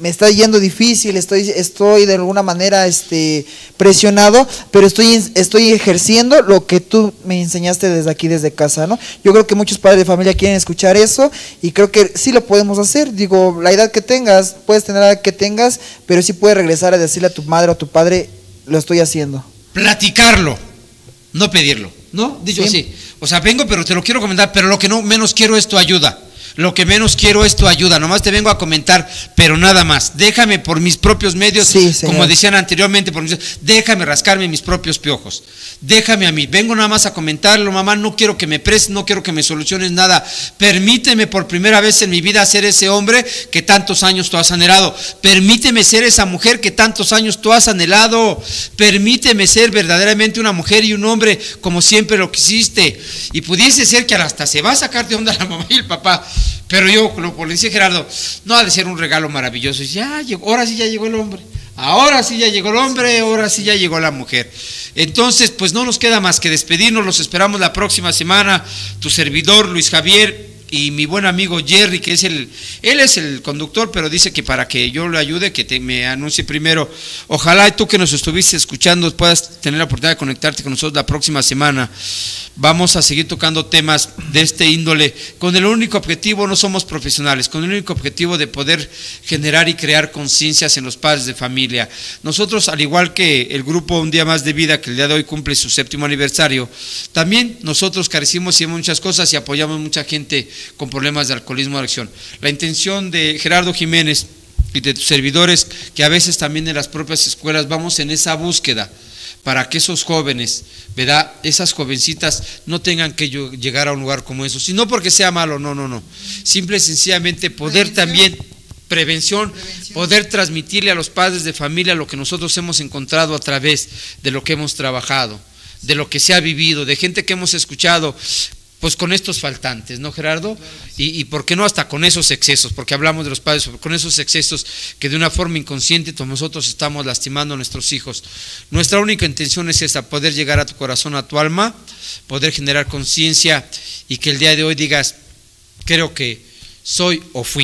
me está yendo difícil, estoy de alguna manera presionado, pero estoy ejerciendo lo que tú me enseñaste desde aquí, desde casa, ¿no? Yo creo que muchos padres de familia quieren escuchar eso y creo que sí lo podemos hacer. Digo, la edad que tengas, puedes tener la edad que tengas, pero sí puedes regresar a decirle a tu madre o a tu padre, lo estoy haciendo. Platicarlo, no pedirlo, ¿no? Dicho así. O sea, vengo, pero te lo quiero comentar, pero lo que no menos quiero es tu ayuda. Lo que menos quiero es tu ayuda, nomás te vengo a comentar, pero nada más. Déjame por mis propios medios, sí, como decían anteriormente, déjame rascarme mis propios piojos. Déjame a mí, vengo nada más a comentarlo, mamá, no quiero que me prestes, no quiero que me soluciones nada. Permíteme por primera vez en mi vida ser ese hombre que tantos años tú has anhelado. Permíteme ser esa mujer que tantos años tú has anhelado. Permíteme ser verdaderamente una mujer y un hombre como siempre lo quisiste. Y pudiese ser que hasta se va a sacar de onda la mamá y el papá. Pero yo, como le decía Gerardo, no ha de ser un regalo maravilloso. Y ya llegó, ahora sí ya llegó el hombre. Ahora sí ya llegó el hombre, ahora sí ya llegó la mujer. Entonces, pues no nos queda más que despedirnos. Los esperamos la próxima semana. Tu servidor, Luis Javier, y mi buen amigo Jerry, que es él es el conductor, pero dice que para que yo le ayude, que me anuncie primero. Ojalá y tú que nos estuviste escuchando puedas tener la oportunidad de conectarte con nosotros la próxima semana. Vamos a seguir tocando temas de este índole, con el único objetivo, no somos profesionales, con el único objetivo de poder generar y crear conciencias en los padres de familia. Nosotros, al igual que el grupo Un Día Más de Vida, que el día de hoy cumple su 7º aniversario, también nosotros carecimos de muchas cosas y apoyamos mucha gente con problemas de alcoholismo o adicción. La intención de Gerardo Jiménez y de tus servidores, que a veces también en las propias escuelas vamos en esa búsqueda, para que esos jóvenes, ¿verdad?, esas jovencitas no tengan que llegar a un lugar como eso, sino porque sea malo, no, simple y sencillamente poder también, prevención, poder transmitirle a los padres de familia lo que nosotros hemos encontrado a través de lo que hemos trabajado, de lo que se ha vivido, de gente que hemos escuchado, pues con estos faltantes, ¿no, Gerardo? Y por qué no hasta con esos excesos, porque hablamos de los padres, con esos excesos que de una forma inconsciente nosotros estamos lastimando a nuestros hijos. Nuestra única intención es esa, poder llegar a tu corazón, a tu alma, poder generar conciencia y que el día de hoy digas, creo que soy o fui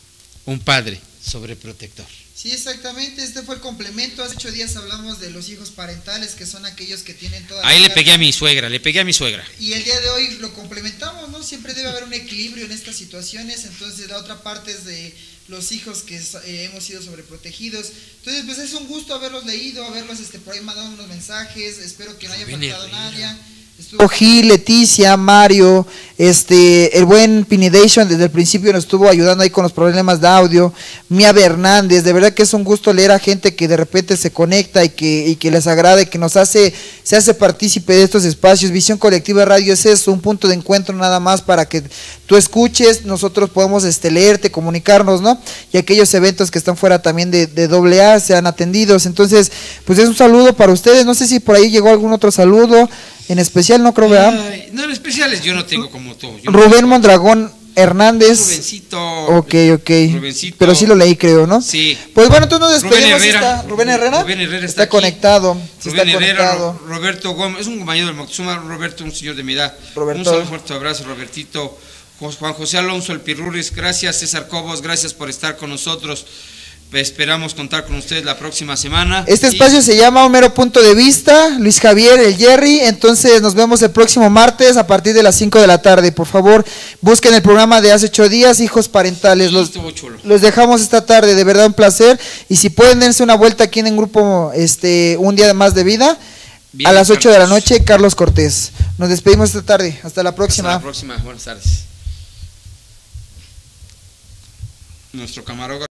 un padre sobreprotector. Sí, exactamente, este fue el complemento. Hace 8 días hablamos de los hijos parentales, que son aquellos que tienen toda Ahí le pegué a mi suegra, Y el día de hoy lo complementamos, ¿no? Siempre debe haber un equilibrio en estas situaciones. Entonces la otra parte es de los hijos que hemos sido sobreprotegidos. Entonces pues es un gusto haberlos leído, haberlos por ahí mandado unos mensajes. Espero que no haya faltado nadie. Gil, Leticia, Mario, el buen Pinidation desde el principio nos estuvo ayudando ahí con los problemas de audio, Mía Hernández, de verdad que es un gusto leer a gente que de repente se conecta y que les agrade, que se hace partícipe de estos espacios. Visión Colectiva Radio es eso, un punto de encuentro nada más para que tú escuches, nosotros podemos leerte, comunicarnos, ¿no? Y aquellos eventos que están fuera también de AA sean atendidos. Entonces, pues es un saludo para ustedes, no sé si por ahí llegó algún otro saludo. En especial no creo, ¿verdad? No, en especiales yo no tengo como tú. Rubén Mondragón Hernández. Rubencito. Ok. Rubencito. Pero sí lo leí, creo, ¿no? Sí. Pues bueno, entonces nos despedimos. Rubén Herrera está conectado. Rubén Herrera, Roberto Gómez, es un compañero del Moctezuma, Roberto, un señor de mi edad. Un saludo, fuerte abrazo, Robertito. Juan José Alonso, el Pirruris, gracias. César Cobos, gracias por estar con nosotros. Esperamos contar con ustedes la próxima semana. Este espacio se llama Un Mero Punto de Vista, Luis Javier, el Jerry. Entonces nos vemos el próximo martes a partir de las 5 de la tarde. Por favor, busquen el programa de hace 8 días, Hijos Parentales. Los dejamos esta tarde, de verdad un placer. Y si pueden darse una vuelta aquí en el grupo Un Día Más de Vida, bien, a las 8 de la noche, Carlos Cortés. Nos despedimos esta tarde. Hasta la próxima. Hasta la próxima. Buenas tardes. Nuestro camarógrafo.